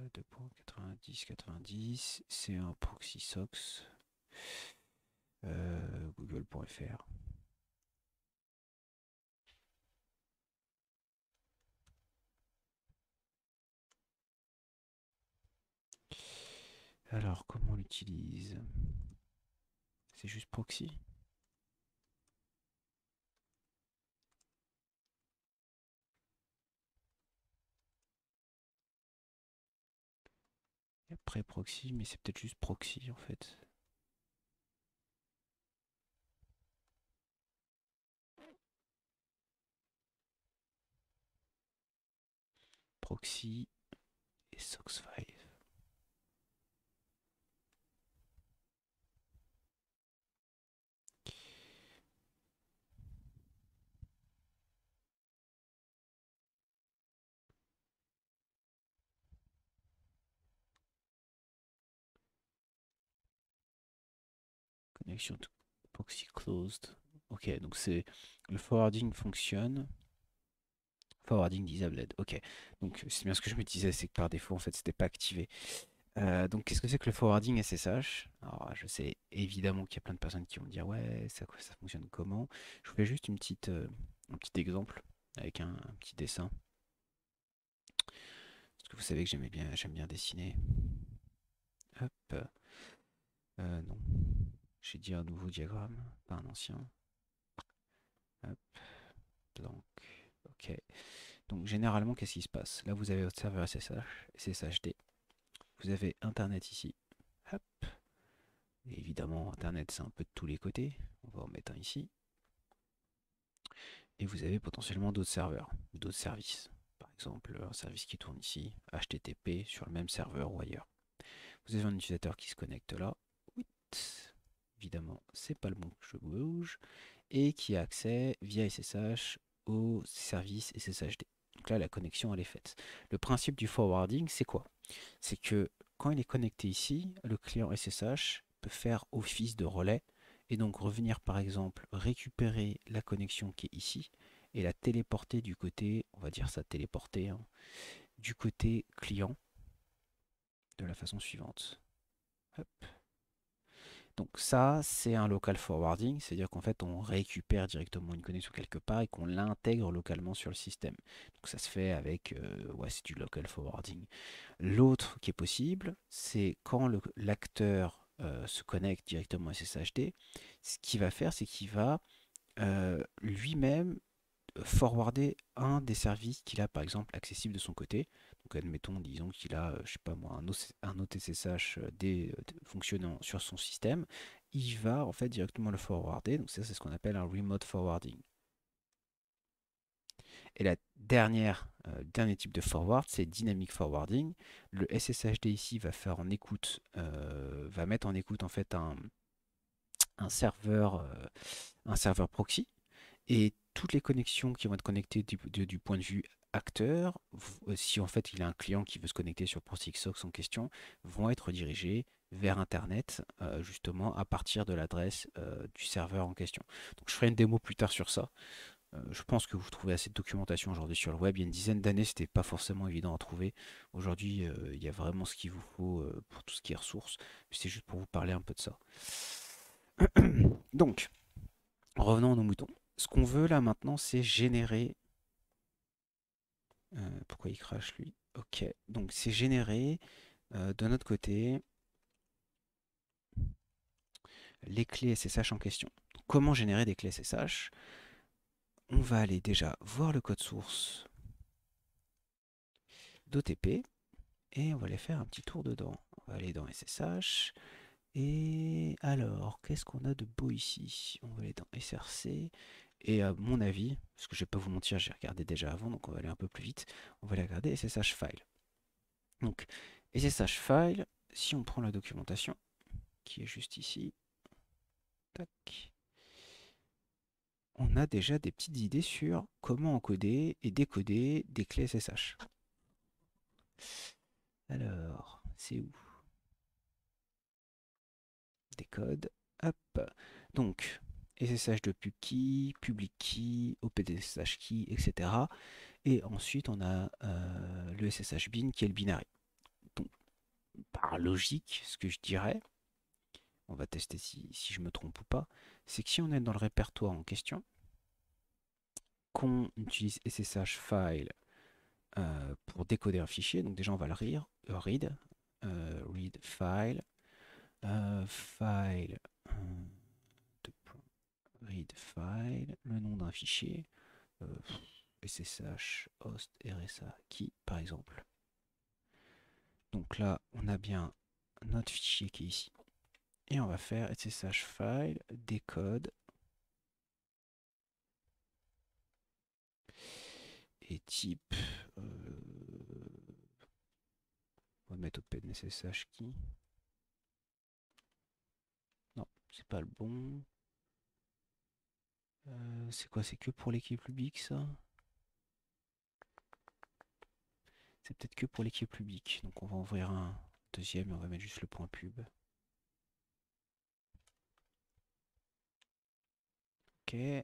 2.90.90. C'est un proxy SOX. Google.fr. Alors, comment on l'utilise? C'est juste proxy. Et après proxy, mais c'est peut-être juste proxy en fait. Proxy et SOX5. Connection to proxy closed. Ok, donc c'est le forwarding fonctionne. Forwarding disabled. Ok, donc c'est bien ce que je me disais, c'est que par défaut en fait c'était pas activé. Donc qu'est-ce que c'est que le forwarding SSH? Alors je sais évidemment qu'il y a plein de personnes qui vont me dire ouais ça fonctionne comment? Je vous fais juste un petit exemple avec un petit dessin. Parce que vous savez que j'aime bien dessiner. Hop. Non. J'ai dit un nouveau diagramme, pas un ancien. Hop. Blanc. Ok. Donc généralement, qu'est-ce qui se passe? Là, vous avez votre serveur SSH, SSHD. Vous avez Internet ici. Hop. Et évidemment, Internet, c'est un peu de tous les côtés. On va en mettre un ici. Et vous avez potentiellement d'autres serveurs, d'autres services. Par exemple, un service qui tourne ici, HTTP, sur le même serveur ou ailleurs. Vous avez un utilisateur qui se connecte là. Oui. Évidemment, c'est pas le bon que je bouge. Et qui a accès via SSH au service SSHD. Donc là, la connexion, elle est faite. Le principe du forwarding, c'est quoi? C'est que quand il est connecté ici, le client SSH peut faire office de relais et donc revenir, par exemple, récupérer la connexion qui est ici et la téléporter du côté, on va dire ça téléporter, hein, du côté client de la façon suivante. Hop. Donc ça, c'est un local forwarding, c'est-à-dire qu'en fait, on récupère directement une connexion quelque part et qu'on l'intègre localement sur le système. Donc ça se fait avec, ouais, c'est du local forwarding. L'autre qui est possible, c'est quand l'acteur se connecte directement à SSHD, ce qu'il va faire, c'est qu'il va lui-même forwarder un des services qu'il a par exemple accessible de son côté. Donc admettons, disons qu'il a, je sais pas moi, un OTSSH fonctionnant sur son système, il va en fait directement le forwarder. Donc ça, c'est ce qu'on appelle un remote forwarding. Et la dernier type de forward, c'est dynamic forwarding. Le SSHD ici va faire en écoute, va mettre en écoute en fait un serveur, un serveur proxy. Et toutes les connexions qui vont être connectées du point de vue acteur, si en fait il a un client qui veut se connecter sur PostXOX en question, vont être dirigées vers Internet, justement à partir de l'adresse du serveur en question. Donc je ferai une démo plus tard sur ça. Je pense que vous trouvez assez de documentation aujourd'hui sur le web. Il y a une dizaine d'années, c'était pas forcément évident à trouver. Aujourd'hui, il y a vraiment ce qu'il vous faut pour tout ce qui est ressources. C'est juste pour vous parler un peu de ça. Donc, revenons à nos moutons. Ce qu'on veut là maintenant, c'est générer. Pourquoi il crache lui? Ok, donc c'est générer de notre côté les clés SSH en question. Comment générer des clés SSH? On va aller déjà voir le code source d'OTP et on va aller faire un petit tour dedans. On va aller dans SSH. Et alors, qu'est-ce qu'on a de beau ici? On va aller dans SRC. Et à mon avis, parce que je vais pas vous mentir, j'ai regardé déjà avant, donc on va aller un peu plus vite. On va aller regarder SSH file. Donc, SSH file, si on prend la documentation, qui est juste ici, tac, on a déjà des petites idées sur comment encoder et décoder des clés SSH. Alors, c'est où? Décode, hop. Donc, SSH de public key, OPDSH key, etc. Et ensuite, on a le SSH bin qui est le binary. Donc, par logique, ce que je dirais, on va tester si je me trompe ou pas, c'est que si on est dans le répertoire en question, qu'on utilise SSH file pour décoder un fichier, donc déjà on va le read file, file, read file, le nom d'un fichier, SSH host RSA key par exemple. Donc là on a bien notre fichier qui est ici. Et on va faire SSH file décode et type. On va mettre OpenSSH key. Non, c'est pas le bon. C'est quoi? C'est que pour l'équipe publique ça? C'est peut-être que pour l'équipe publique. Donc on va ouvrir un deuxième et on va mettre juste le point pub. Ok.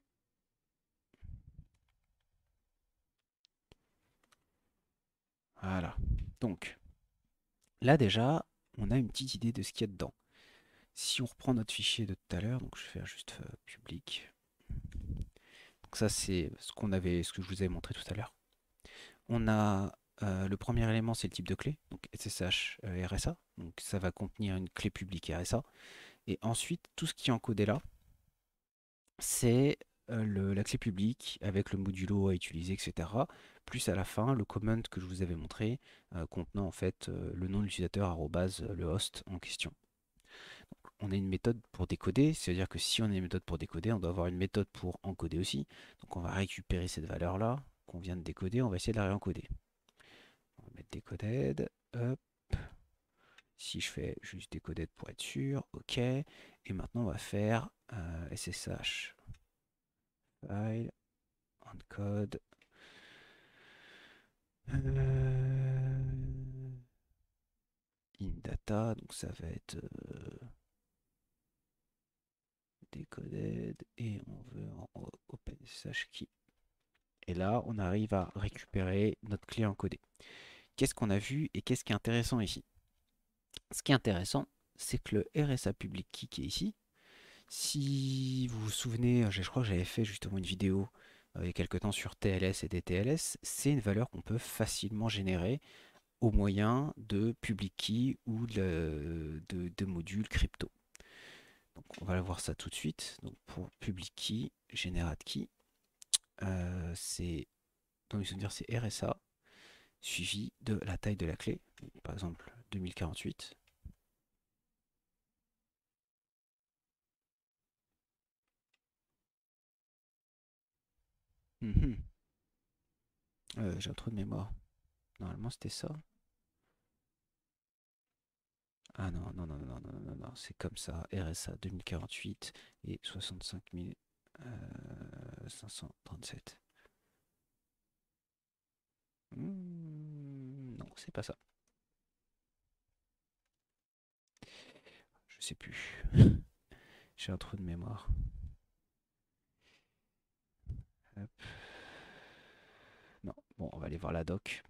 Voilà. Donc là déjà, on a une petite idée de ce qu'il y a dedans. Si on reprend notre fichier de tout à l'heure, donc je vais faire juste public. Donc ça c'est ce que je vous avais montré tout à l'heure. On a le premier élément, c'est le type de clé, donc SSH RSA. Donc ça va contenir une clé publique RSA. Et ensuite, tout ce qui est encodé là, c'est la clé publique avec le modulo à utiliser, etc. Plus à la fin, le comment que je vous avais montré, contenant en fait le nom de l'utilisateur arrobase le host en question. Donc, on a une méthode pour décoder, c'est-à-dire que si on a une méthode pour décoder, on doit avoir une méthode pour encoder aussi. Donc on va récupérer cette valeur-là qu'on vient de décoder, on va essayer de la réencoder. On va mettre decoded, hop. Si je fais juste decoded pour être sûr, ok. Et maintenant on va faire SSH file encode in data, donc ça va être decoded et on veut en OpenSSH key. Et là on arrive à récupérer notre clé encodée. Qu'est-ce qu'on a vu et qu'est-ce qui est intéressant ici? Ce qui est intéressant, c'est que le RSA public key qui est ici, si vous vous souvenez, je crois que j'avais fait justement une vidéo il y a quelque temps sur TLS et DTLS, c'est une valeur qu'on peut facilement générer au moyen de public key ou de modules crypto. Donc on va voir ça tout de suite. Donc pour public key, generate key, c'est dans mes souvenirs c'est RSA suivi de la taille de la clé. Donc, par exemple 2048. Mhm. J'ai un trou de mémoire. Normalement c'était ça. Ah non, non, non, non, non, non, non, c'est comme ça. RSA 2048 et 65 537. Non, c'est pas ça. Je sais plus. J'ai un trou de mémoire. Hop. Non, bon, on va aller voir la doc.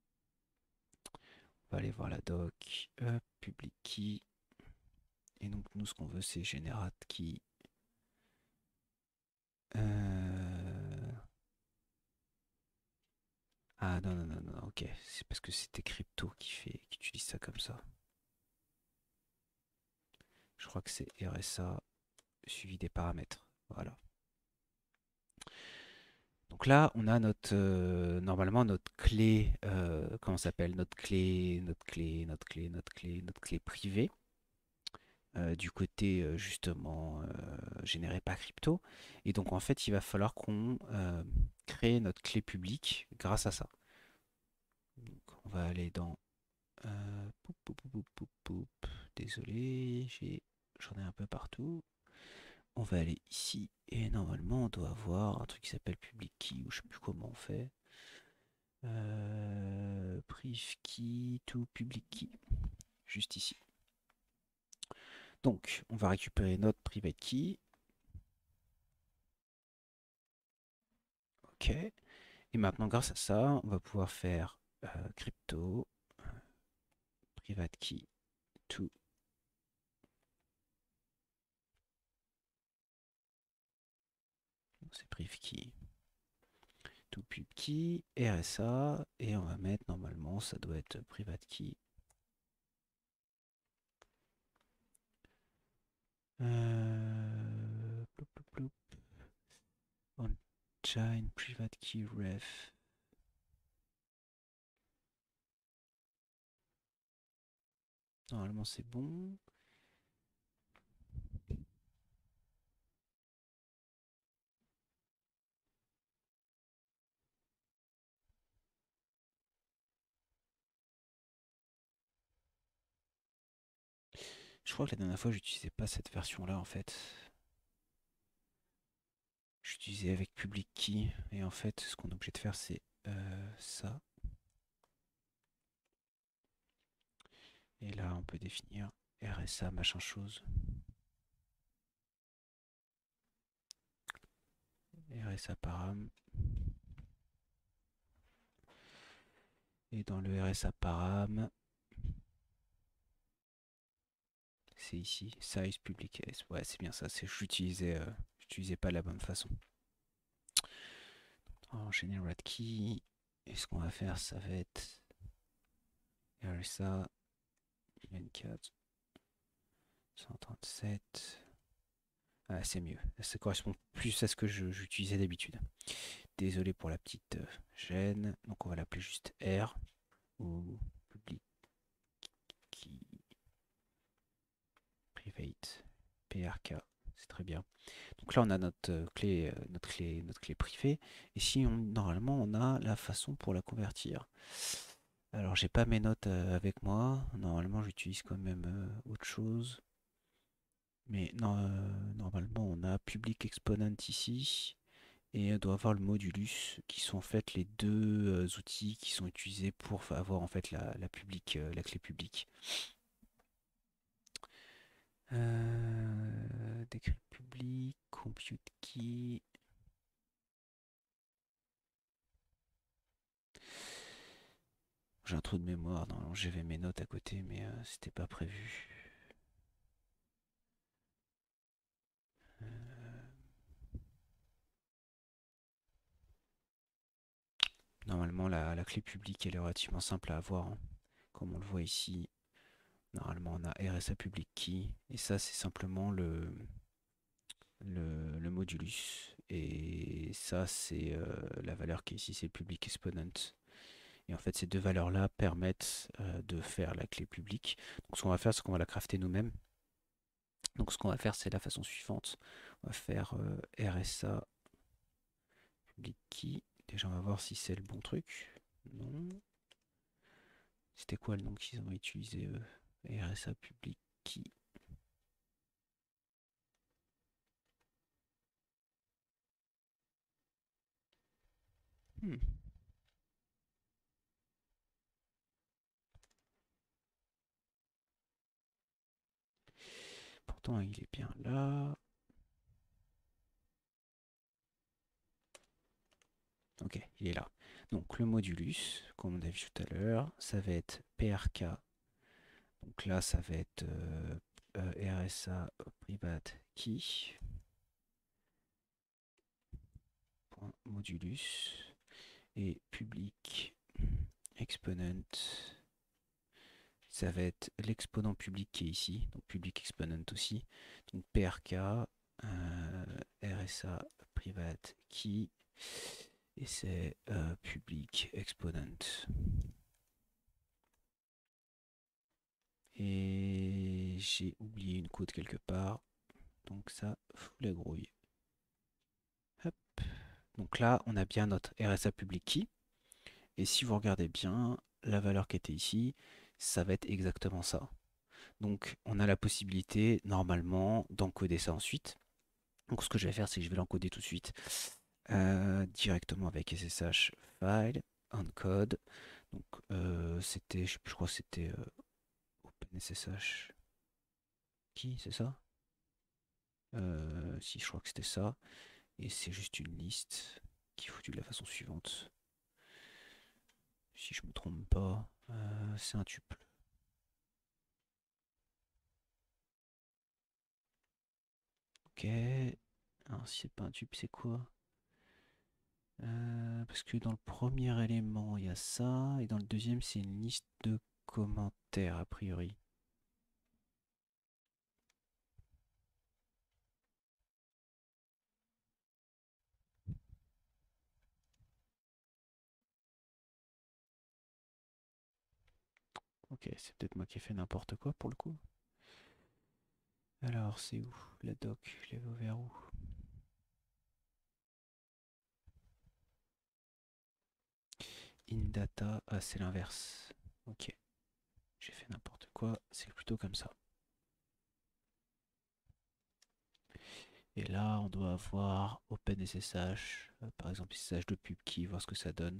On va aller voir la doc. Public key. Et donc, nous, ce qu'on veut, c'est generate key. Ah non, non, non, non, ok. C'est parce que c'était crypto qui utilise ça comme ça. Je crois que c'est RSA suivi des paramètres. Voilà. Donc là, on a normalement notre clé, comment ça s'appelle? Notre clé privée du côté justement généré par crypto. Et donc en fait, il va falloir qu'on crée notre clé publique grâce à ça. Donc, on va aller dans poup, poup, poup, poup, poup, poup. Désolé, j'en ai un peu partout. On va aller ici et normalement on doit avoir un truc qui s'appelle public key ou je sais plus comment on fait. Priv key to public key. Juste ici. Donc, on va récupérer notre private key. Ok. Et maintenant, grâce à ça, on va pouvoir faire crypto private key to. C'est priv key to pub key, RSA. Et on va mettre normalement, ça doit être private key. Ploup, ploup, ploup. On chain private key ref. Normalement, c'est bon. Je crois que la dernière fois, j'utilisais pas cette version-là en fait. J'utilisais avec public key. Et en fait, ce qu'on est obligé de faire, c'est ça. Et là, on peut définir RSA machin chose. RSA param. Et dans le RSA param, c'est ici, size public S. Ouais, c'est bien ça. J'utilisais pas la bonne façon. En generate key, et ce qu'on va faire, ça va être RSA 24 137. Ah, c'est mieux. Ça correspond plus à ce que j'utilisais d'habitude. Désolé pour la petite gêne. Donc on va l'appeler juste R ou public key private PRK. C'est très bien. Donc là on a notre clé privée. Et si normalement on a la façon pour la convertir. Alors j'ai pas mes notes avec moi. Normalement j'utilise quand même autre chose. Mais non, normalement on a public exponent ici. Et on doit avoir le modulus, qui sont en fait les deux outils qui sont utilisés pour avoir en fait la clé publique. Decrypt public, compute key. J'ai un trou de mémoire, normalement j'avais mes notes à côté, mais c'était pas prévu. Normalement, la clé publique, elle est relativement simple à avoir, hein. Comme on le voit ici, normalement, on a RSA public key. Et ça, c'est simplement le modulus. Et ça, c'est la valeur qui est ici, c'est le public exponent. Et en fait, ces deux valeurs-là permettent de faire la clé publique. Donc, ce qu'on va faire, c'est qu'on va la crafter nous-mêmes. Donc, ce qu'on va faire, c'est la façon suivante. On va faire RSA public key. Déjà, on va voir si c'est le bon truc. Non. C'était quoi le nom qu'ils ont utilisé RSA public key. Hmm. Pourtant, il est bien là. Ok, il est là. Donc, le modulus, comme on a vu tout à l'heure, ça va être PRK. Donc là, ça va être RSA private key. Modulus. Et public exponent. Ça va être l'exponent public qui est ici. Donc, public exponent aussi. Donc, PRK. RSA private key. Et c'est public exponent. Et j'ai oublié une code quelque part. Donc ça fout la grouille. Hop. Donc là, on a bien notre RSA public key. Et si vous regardez bien, la valeur qui était ici, ça va être exactement ça. Donc on a la possibilité, normalement, d'encoder ça ensuite. Donc ce que je vais faire, c'est que je vais l'encoder tout de suite directement avec SSH file, encode. Donc c'était, je crois que c'était OpenSSH. Qui, c'est ça? Si, je crois que c'était ça. Et c'est juste une liste qui est foutue de la façon suivante. Si je me trompe pas, c'est un tuple. Ok. Alors si c'est pas un tuple, c'est quoi? Parce que dans le premier élément, il y a ça. Et dans le deuxième, c'est une liste de commentaires, a priori. Ok, c'est peut-être moi qui ai fait n'importe quoi pour le coup. Alors, c'est où la doc? Je l'avais ouvert où? In data, ah c'est l'inverse. Ok, j'ai fait n'importe quoi, c'est plutôt comme ça. Et là, on doit avoir OpenSSH, par exemple SSH de pub key, voir ce que ça donne.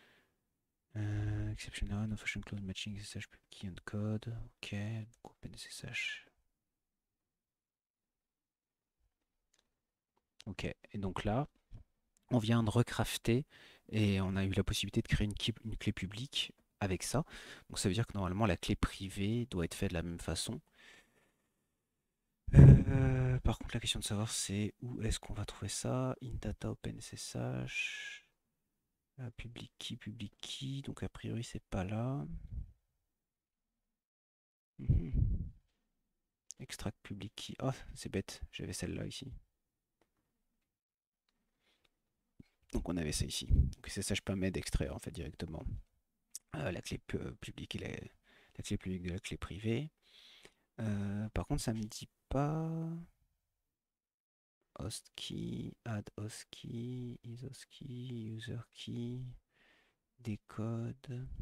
Exception no function clone matching SSH pub key and code. Ok, donc OpenSSH. Ok, et donc là, on vient de recrafter et on a eu la possibilité de créer une clé publique avec ça. Donc ça veut dire que normalement la clé privée doit être faite de la même façon. Par contre, la question de savoir c'est où est-ce qu'on va trouver ça. In data OpenSSH. Public key. Donc a priori c'est pas là. Extract public key. Oh, c'est bête, j'avais celle-là ici. Donc on avait ça ici. Donc SSH permet d'extraire en fait directement la clé publique et la clé publique de la clé privée. Par contre, ça me dit pas host key, add host key, is host key, user key, décode.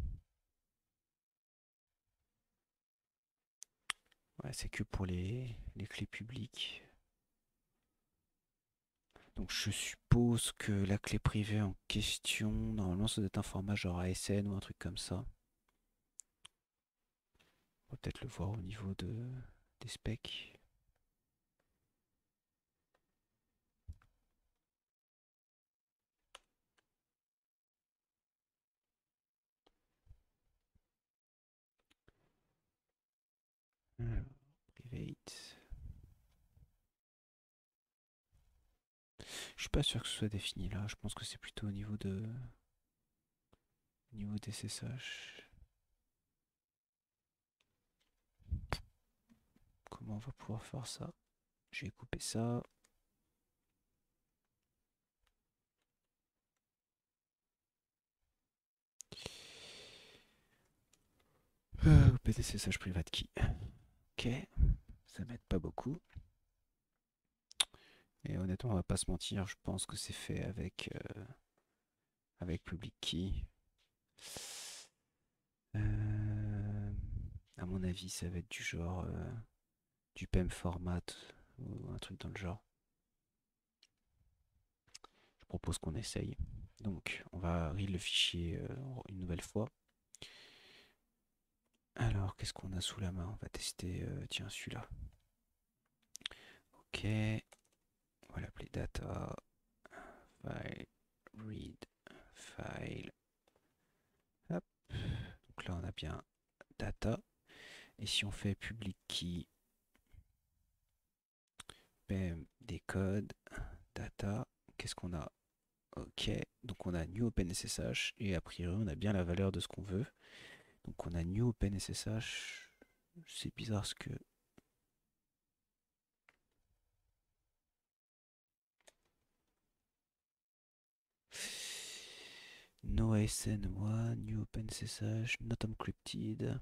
Ouais, c'est que pour les clés publiques. Donc je suppose que la clé privée en question, normalement ça doit être un format genre ASN ou un truc comme ça. On va peut-être le voir au niveau des specs. Alors, private. Je suis pas sûr que ce soit défini là, je pense que c'est plutôt au niveau de Au niveau des SSH, comment on va pouvoir faire ça? Je vais couper ça. OpenSSH private key. Ok, ça m'aide pas beaucoup. Et honnêtement, on va pas se mentir, je pense que c'est fait avec public key. À mon avis, ça va être du genre du PEM format ou un truc dans le genre. Je propose qu'on essaye. Donc, on va read le fichier une nouvelle fois. Alors, qu'est-ce qu'on a sous la main? On va tester, tiens, celui-là. Ok, on va l'appeler data, file, read, file. Hop. Donc là, on a bien data. Et si on fait public key, PEM, décode, data, qu'est-ce qu'on a? Ok, donc on a new OpenSSH et a priori on a bien la valeur de ce qu'on veut. Donc on a new OpenSSH. C'est bizarre ce que. No ASN1, new OpenSSH, not encrypted.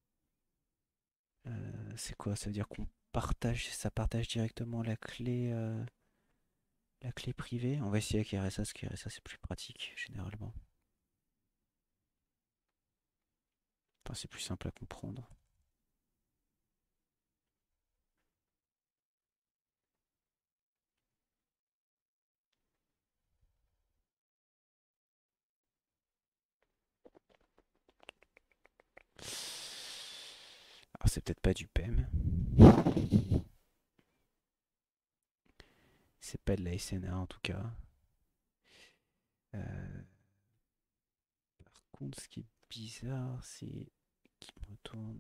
C'est quoi? Ça veut dire qu'on partage, ça partage directement la clé privée. On va essayer avec RSA, parce que RSA c'est plus pratique généralement. Enfin, c'est plus simple à comprendre. Alors c'est peut-être pas du PEM. C'est pas de la SNA en tout cas. Euh, Par contre, ce qui est bizarre, c'est qu'il me retourne.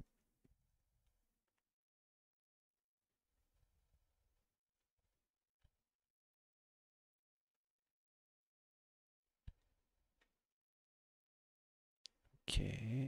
Ok.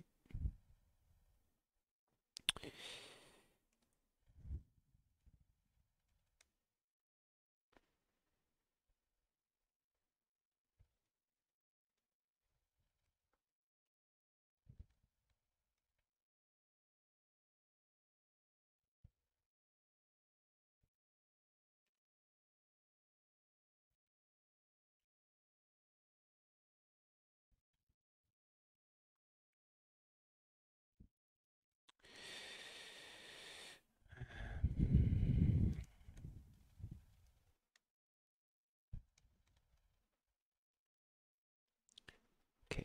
Ok.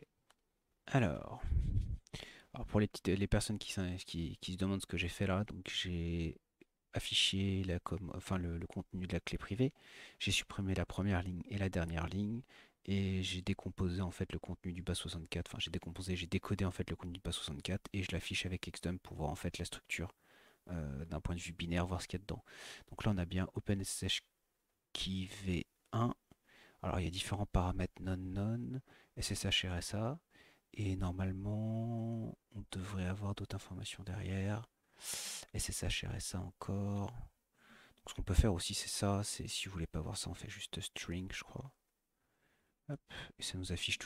Alors pour les personnes qui se demandent ce que j'ai fait là, donc j'ai affiché enfin le contenu de la clé privée, j'ai supprimé la première ligne et la dernière ligne, et j'ai décomposé en fait le contenu du bas 64, enfin j'ai décodé en fait le contenu du bas 64 et je l'affiche avec xdump pour voir en fait la structure d'un point de vue binaire, voir ce qu'il y a dedans. Donc là on a bien OpenSSH key v1. Alors il y a différents paramètres non, SSH RSA. Et normalement, on devrait avoir d'autres informations derrière. SSH RSA encore. Donc, ce qu'on peut faire aussi, c'est ça. C'est si vous voulez pas voir ça, on fait juste string, je crois. Hop. Et ça nous affiche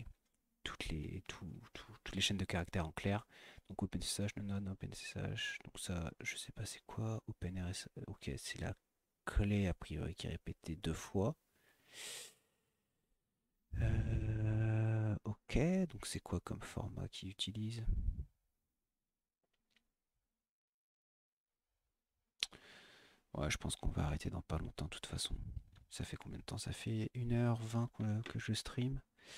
toutes les chaînes de caractères en clair. Donc OpenSSH, non, OpenSSH. Donc ça, je sais pas c'est quoi. OpenRSA. Ok, c'est la clé a priori qui est répétée deux fois. Ok, donc c'est quoi comme format qu'ils utilisent? Ouais, je pense qu'on va arrêter dans pas longtemps de toute façon. Ça fait combien de temps? Ça fait 1h20 que je stream.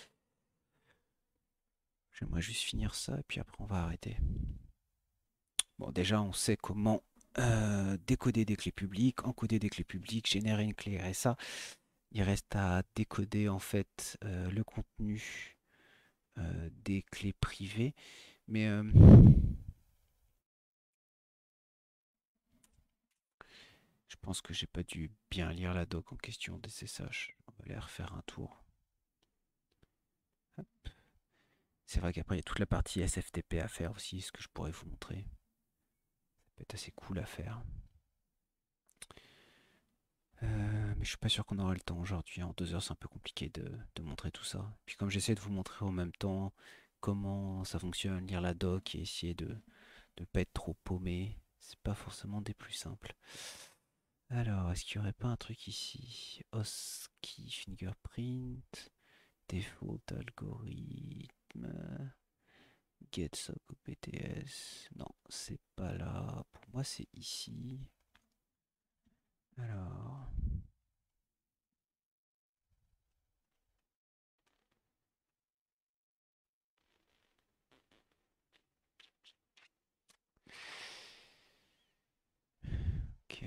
J'aimerais juste finir ça et puis après on va arrêter. Bon, déjà on sait comment décoder des clés publiques, encoder des clés publiques, générer une clé RSA. Il reste à décoder en fait le contenu des clés privées. Mais je pense que j'ai pas dû bien lire la doc en question des SSH. On va aller refaire un tour. Hop. C'est vrai qu'après, il y a toute la partie SFTP à faire aussi, ce que je pourrais vous montrer. Ça peut être assez cool à faire. Mais je suis pas sûr qu'on aura le temps aujourd'hui. En 2 heures, c'est un peu compliqué de montrer tout ça. Puis comme j'essaie de vous montrer en même temps comment ça fonctionne, lire la doc et essayer de ne pas être trop paumé, c'est pas forcément des plus simples. Alors, est-ce qu'il y aurait pas un truc ici? OSCI fingerprint, default algorithme, getSoc OPTS. Non, c'est pas là. Pour moi, c'est ici. Alors. Ok.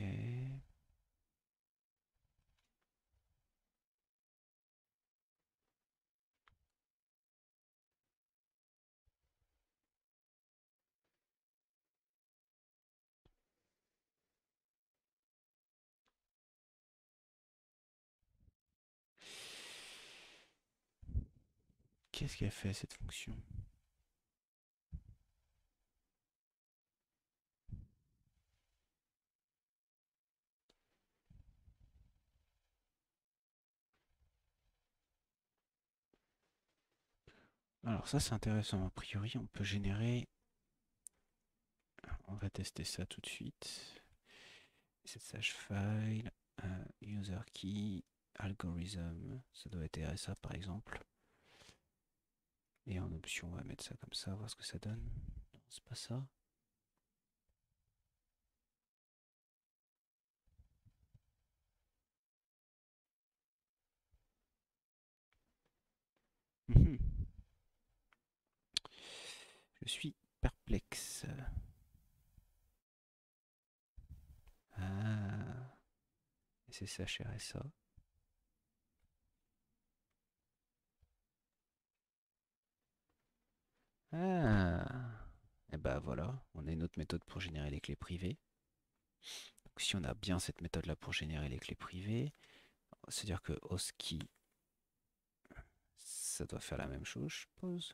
Qu'est-ce qu'elle fait cette fonction? Alors ça c'est intéressant. A priori on peut générer. On va tester ça tout de suite. SSH file, user key, algorithm. Ça doit être RSA par exemple. Et en option on va mettre ça comme ça, voir ce que ça donne. Non, c'est pas ça. Mhm. Je suis perplexe. Ah, SSH RSA. Ah, et bah voilà, on a une autre méthode pour générer les clés privées. Donc si on a bien cette méthode là pour générer les clés privées, c'est-à-dire que OSCI, ça doit faire la même chose, je suppose.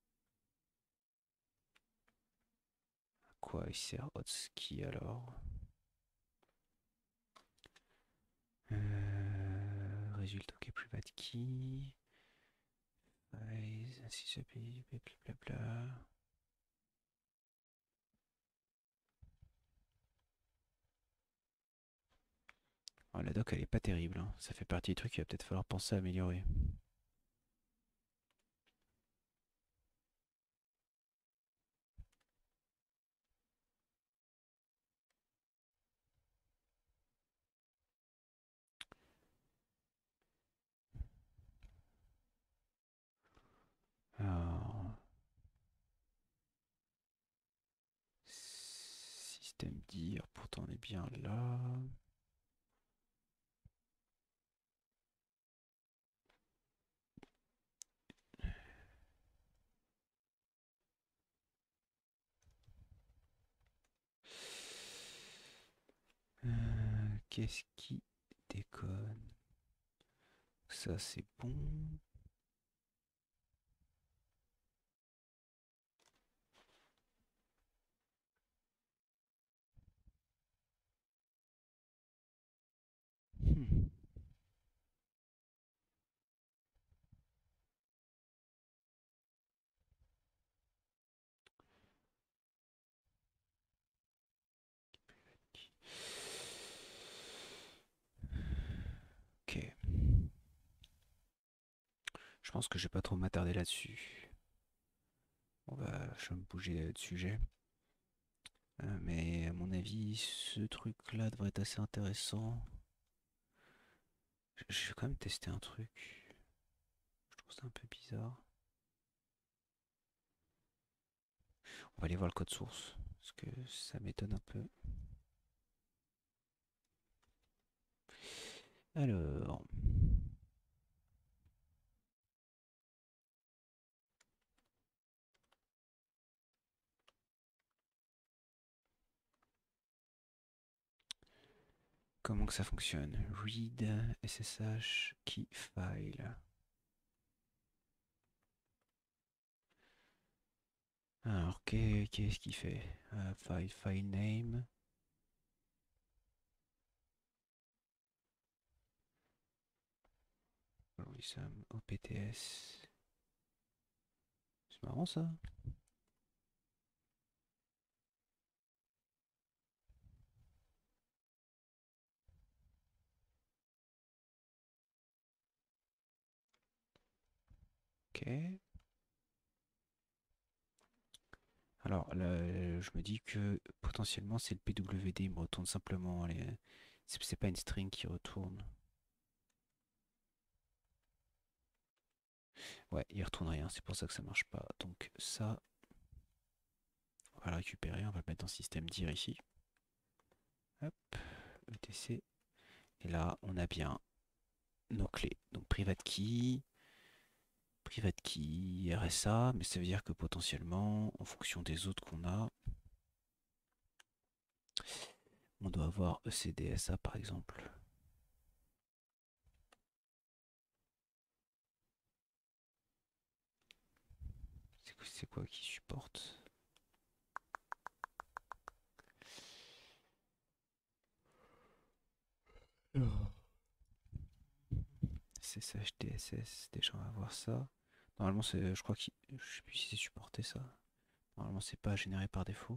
À quoi il sert OSCI alors? Résultat ok private key. Si ça blablabla. Oh, la doc elle est pas terrible, hein. Ça fait partie des trucs qu'il va peut-être falloir penser à améliorer. Alors, système dire, pourtant on est bien là. Qu'est-ce qui déconne? Ça c'est bon. Hmm. Ok. Je pense que je vais pas trop m'attarder là-dessus. Je vais me bouger de sujet. Mais à mon avis, ce truc-là devrait être assez intéressant. Je vais quand même tester un truc. Je trouve ça un peu bizarre. On va aller voir le code source. Parce que ça m'étonne un peu. Alors. Comment que ça fonctionne? Read SSH key file. Alors, qu'est-ce qu'il fait? File name. Algorithm, OPTS. C'est marrant ça. Ok. Alors, là, je me dis que potentiellement c'est le PWD, il me retourne simplement les. C'est pas une string qui retourne. Ouais, il retourne rien, c'est pour ça que ça marche pas. Donc ça, on va le récupérer, on va le mettre dans système dir ici. Hop, ETC. Et là, on a bien nos clés. Donc private key, RSA, mais ça veut dire que potentiellement, en fonction des autres qu'on a, on doit avoir ECDSA par exemple. C'est quoi qui supporte? SSH, TSS, déjà on va voir ça. Normalement, je crois que je sais plus si c'est supporté ça. Normalement, c'est pas généré par défaut.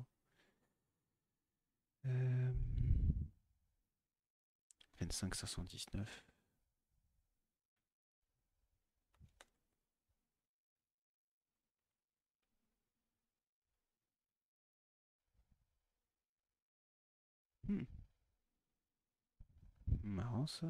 Euh... 25519. Hmm, marrant ça.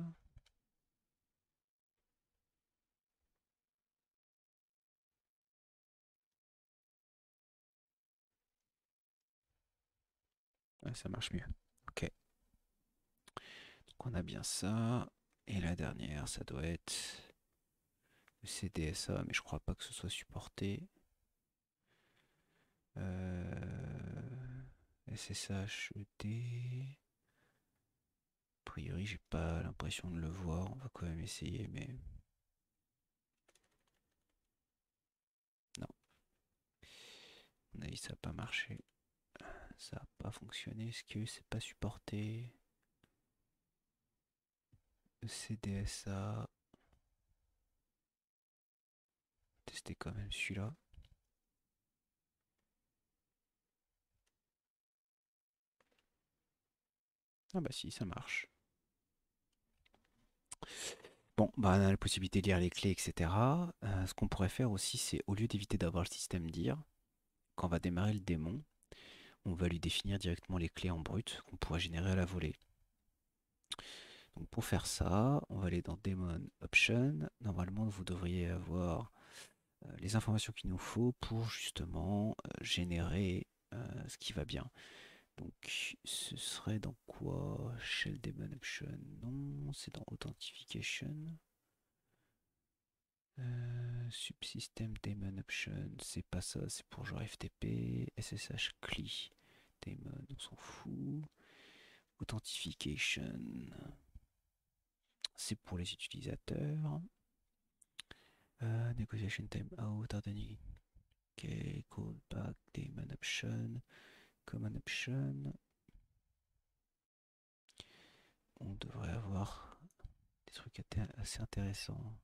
Ouais, ça marche mieux. Ok. Donc on a bien ça. Et la dernière, ça doit être le CDSA, mais je crois pas que ce soit supporté. SSHD. A priori, j'ai pas l'impression de le voir. On va quand même essayer, mais non. À mon avis, ça n'a pas marché. Ça n'a pas fonctionné. Est-ce que c'est pas supporté? CDSA. Tester quand même celui-là. Ah bah si, ça marche. Bon, bah on a la possibilité de lire les clés, etc. Ce qu'on pourrait faire aussi, c'est au lieu d'éviter d'avoir le système dire, quand on va démarrer le démon, on va lui définir directement les clés en brut qu'on pourrait générer à la volée. Donc pour faire ça, on va aller dans Daemon Option. Normalement, vous devriez avoir les informations qu'il nous faut pour justement générer ce qui va bien. Donc ce serait dans quoi? Shell Daemon Option? Non, c'est dans Authentification. Subsystem Daemon Option, c'est pas ça, c'est pour genre FTP, SSH CLI. Daemon, on s'en fout. Authentification, c'est pour les utilisateurs. Negotiation time out, hardening. Ok, callback, daemon option, common option. On devrait avoir des trucs assez intéressants.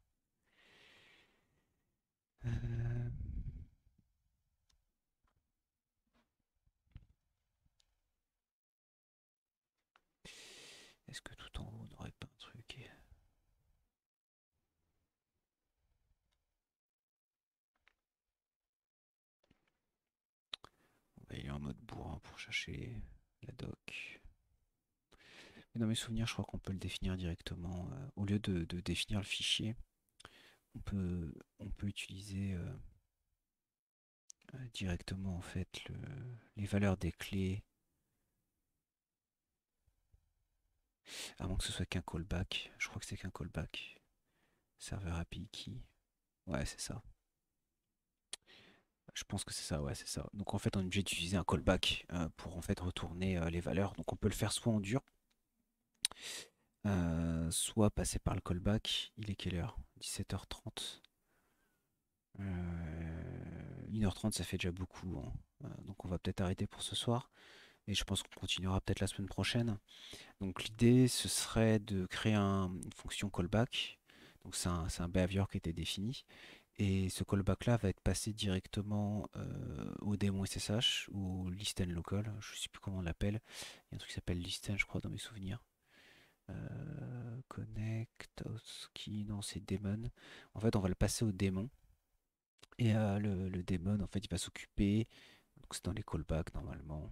Euh, Est-ce que tout en haut n'aurait pas un truc? On va aller en mode bourrin pour chercher la doc. Mais dans mes souvenirs, je crois qu'on peut le définir directement. Au lieu de définir le fichier, on peut utiliser directement en fait les valeurs des clés, à moins que ce soit qu'un callback. Je crois que c'est qu'un callback. Serveur API key. Ouais, c'est ça. Je pense que c'est ça, ouais, c'est ça. Donc en fait, on est obligé d'utiliser un callback pour en fait retourner les valeurs. Donc on peut le faire soit en dur, soit passer par le callback. Il est quelle heure? 17h30. 1h30 ça fait déjà beaucoup, hein. Donc on va peut-être arrêter pour ce soir. Et je pense qu'on continuera peut-être la semaine prochaine. Donc l'idée, ce serait de créer une fonction callback. Donc c'est un behavior qui était défini. Et ce callback-là va être passé directement au démon SSH ou au listen local. Je ne sais plus comment on l'appelle. Il y a un truc qui s'appelle listen, je crois, dans mes souvenirs. Connect, Hotskey, non, c'est daemon. En fait, on va le passer au démon. Et le daemon, en fait, il va s'occuper. Donc c'est dans les callbacks normalement.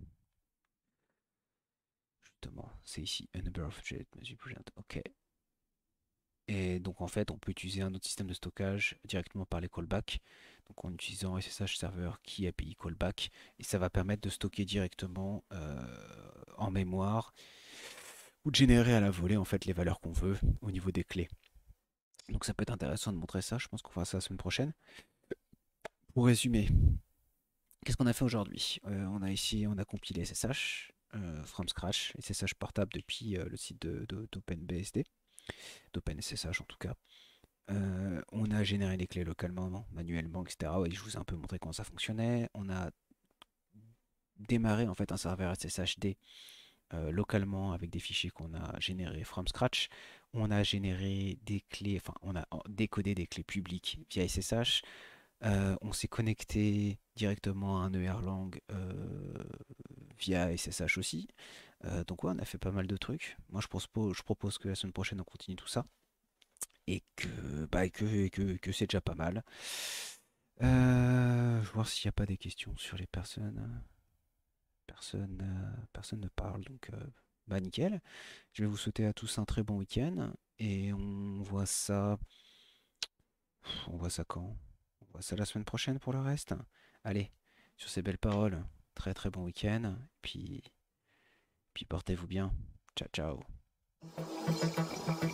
Justement, c'est ici, a number of jet, ok. Et donc en fait, on peut utiliser un autre système de stockage directement par les callbacks. Donc en utilisant SSH Server Key API Callback. Et ça va permettre de stocker directement en mémoire ou de générer à la volée en fait les valeurs qu'on veut au niveau des clés. Donc ça peut être intéressant de montrer ça. Je pense qu'on fera ça la semaine prochaine. Pour résumer, qu'est-ce qu'on a fait aujourd'hui? On a compilé SSH from scratch, SSH portable depuis le site d'OpenBSD, d'OpenSSH en tout cas. On a généré les clés localement, manuellement, etc. Ouais, je vous ai un peu montré comment ça fonctionnait. On a démarré en fait un serveur SSHD localement avec des fichiers qu'on a générés from scratch. On a généré des clés, enfin on a décodé des clés publiques via SSH. On s'est connecté directement à un ERLang via SSH aussi. Donc ouais, on a fait pas mal de trucs. Moi je propose que la semaine prochaine on continue tout ça. Et que c'est déjà pas mal. Je vais voir s'il n'y a pas des questions sur les personnes. Personne ne parle, donc bah nickel. Je vais vous souhaiter à tous un très bon week-end. Et on voit ça quand? On voit ça la semaine prochaine pour le reste. Allez, sur ces belles paroles, très très bon week-end. Puis portez-vous bien. Ciao ciao.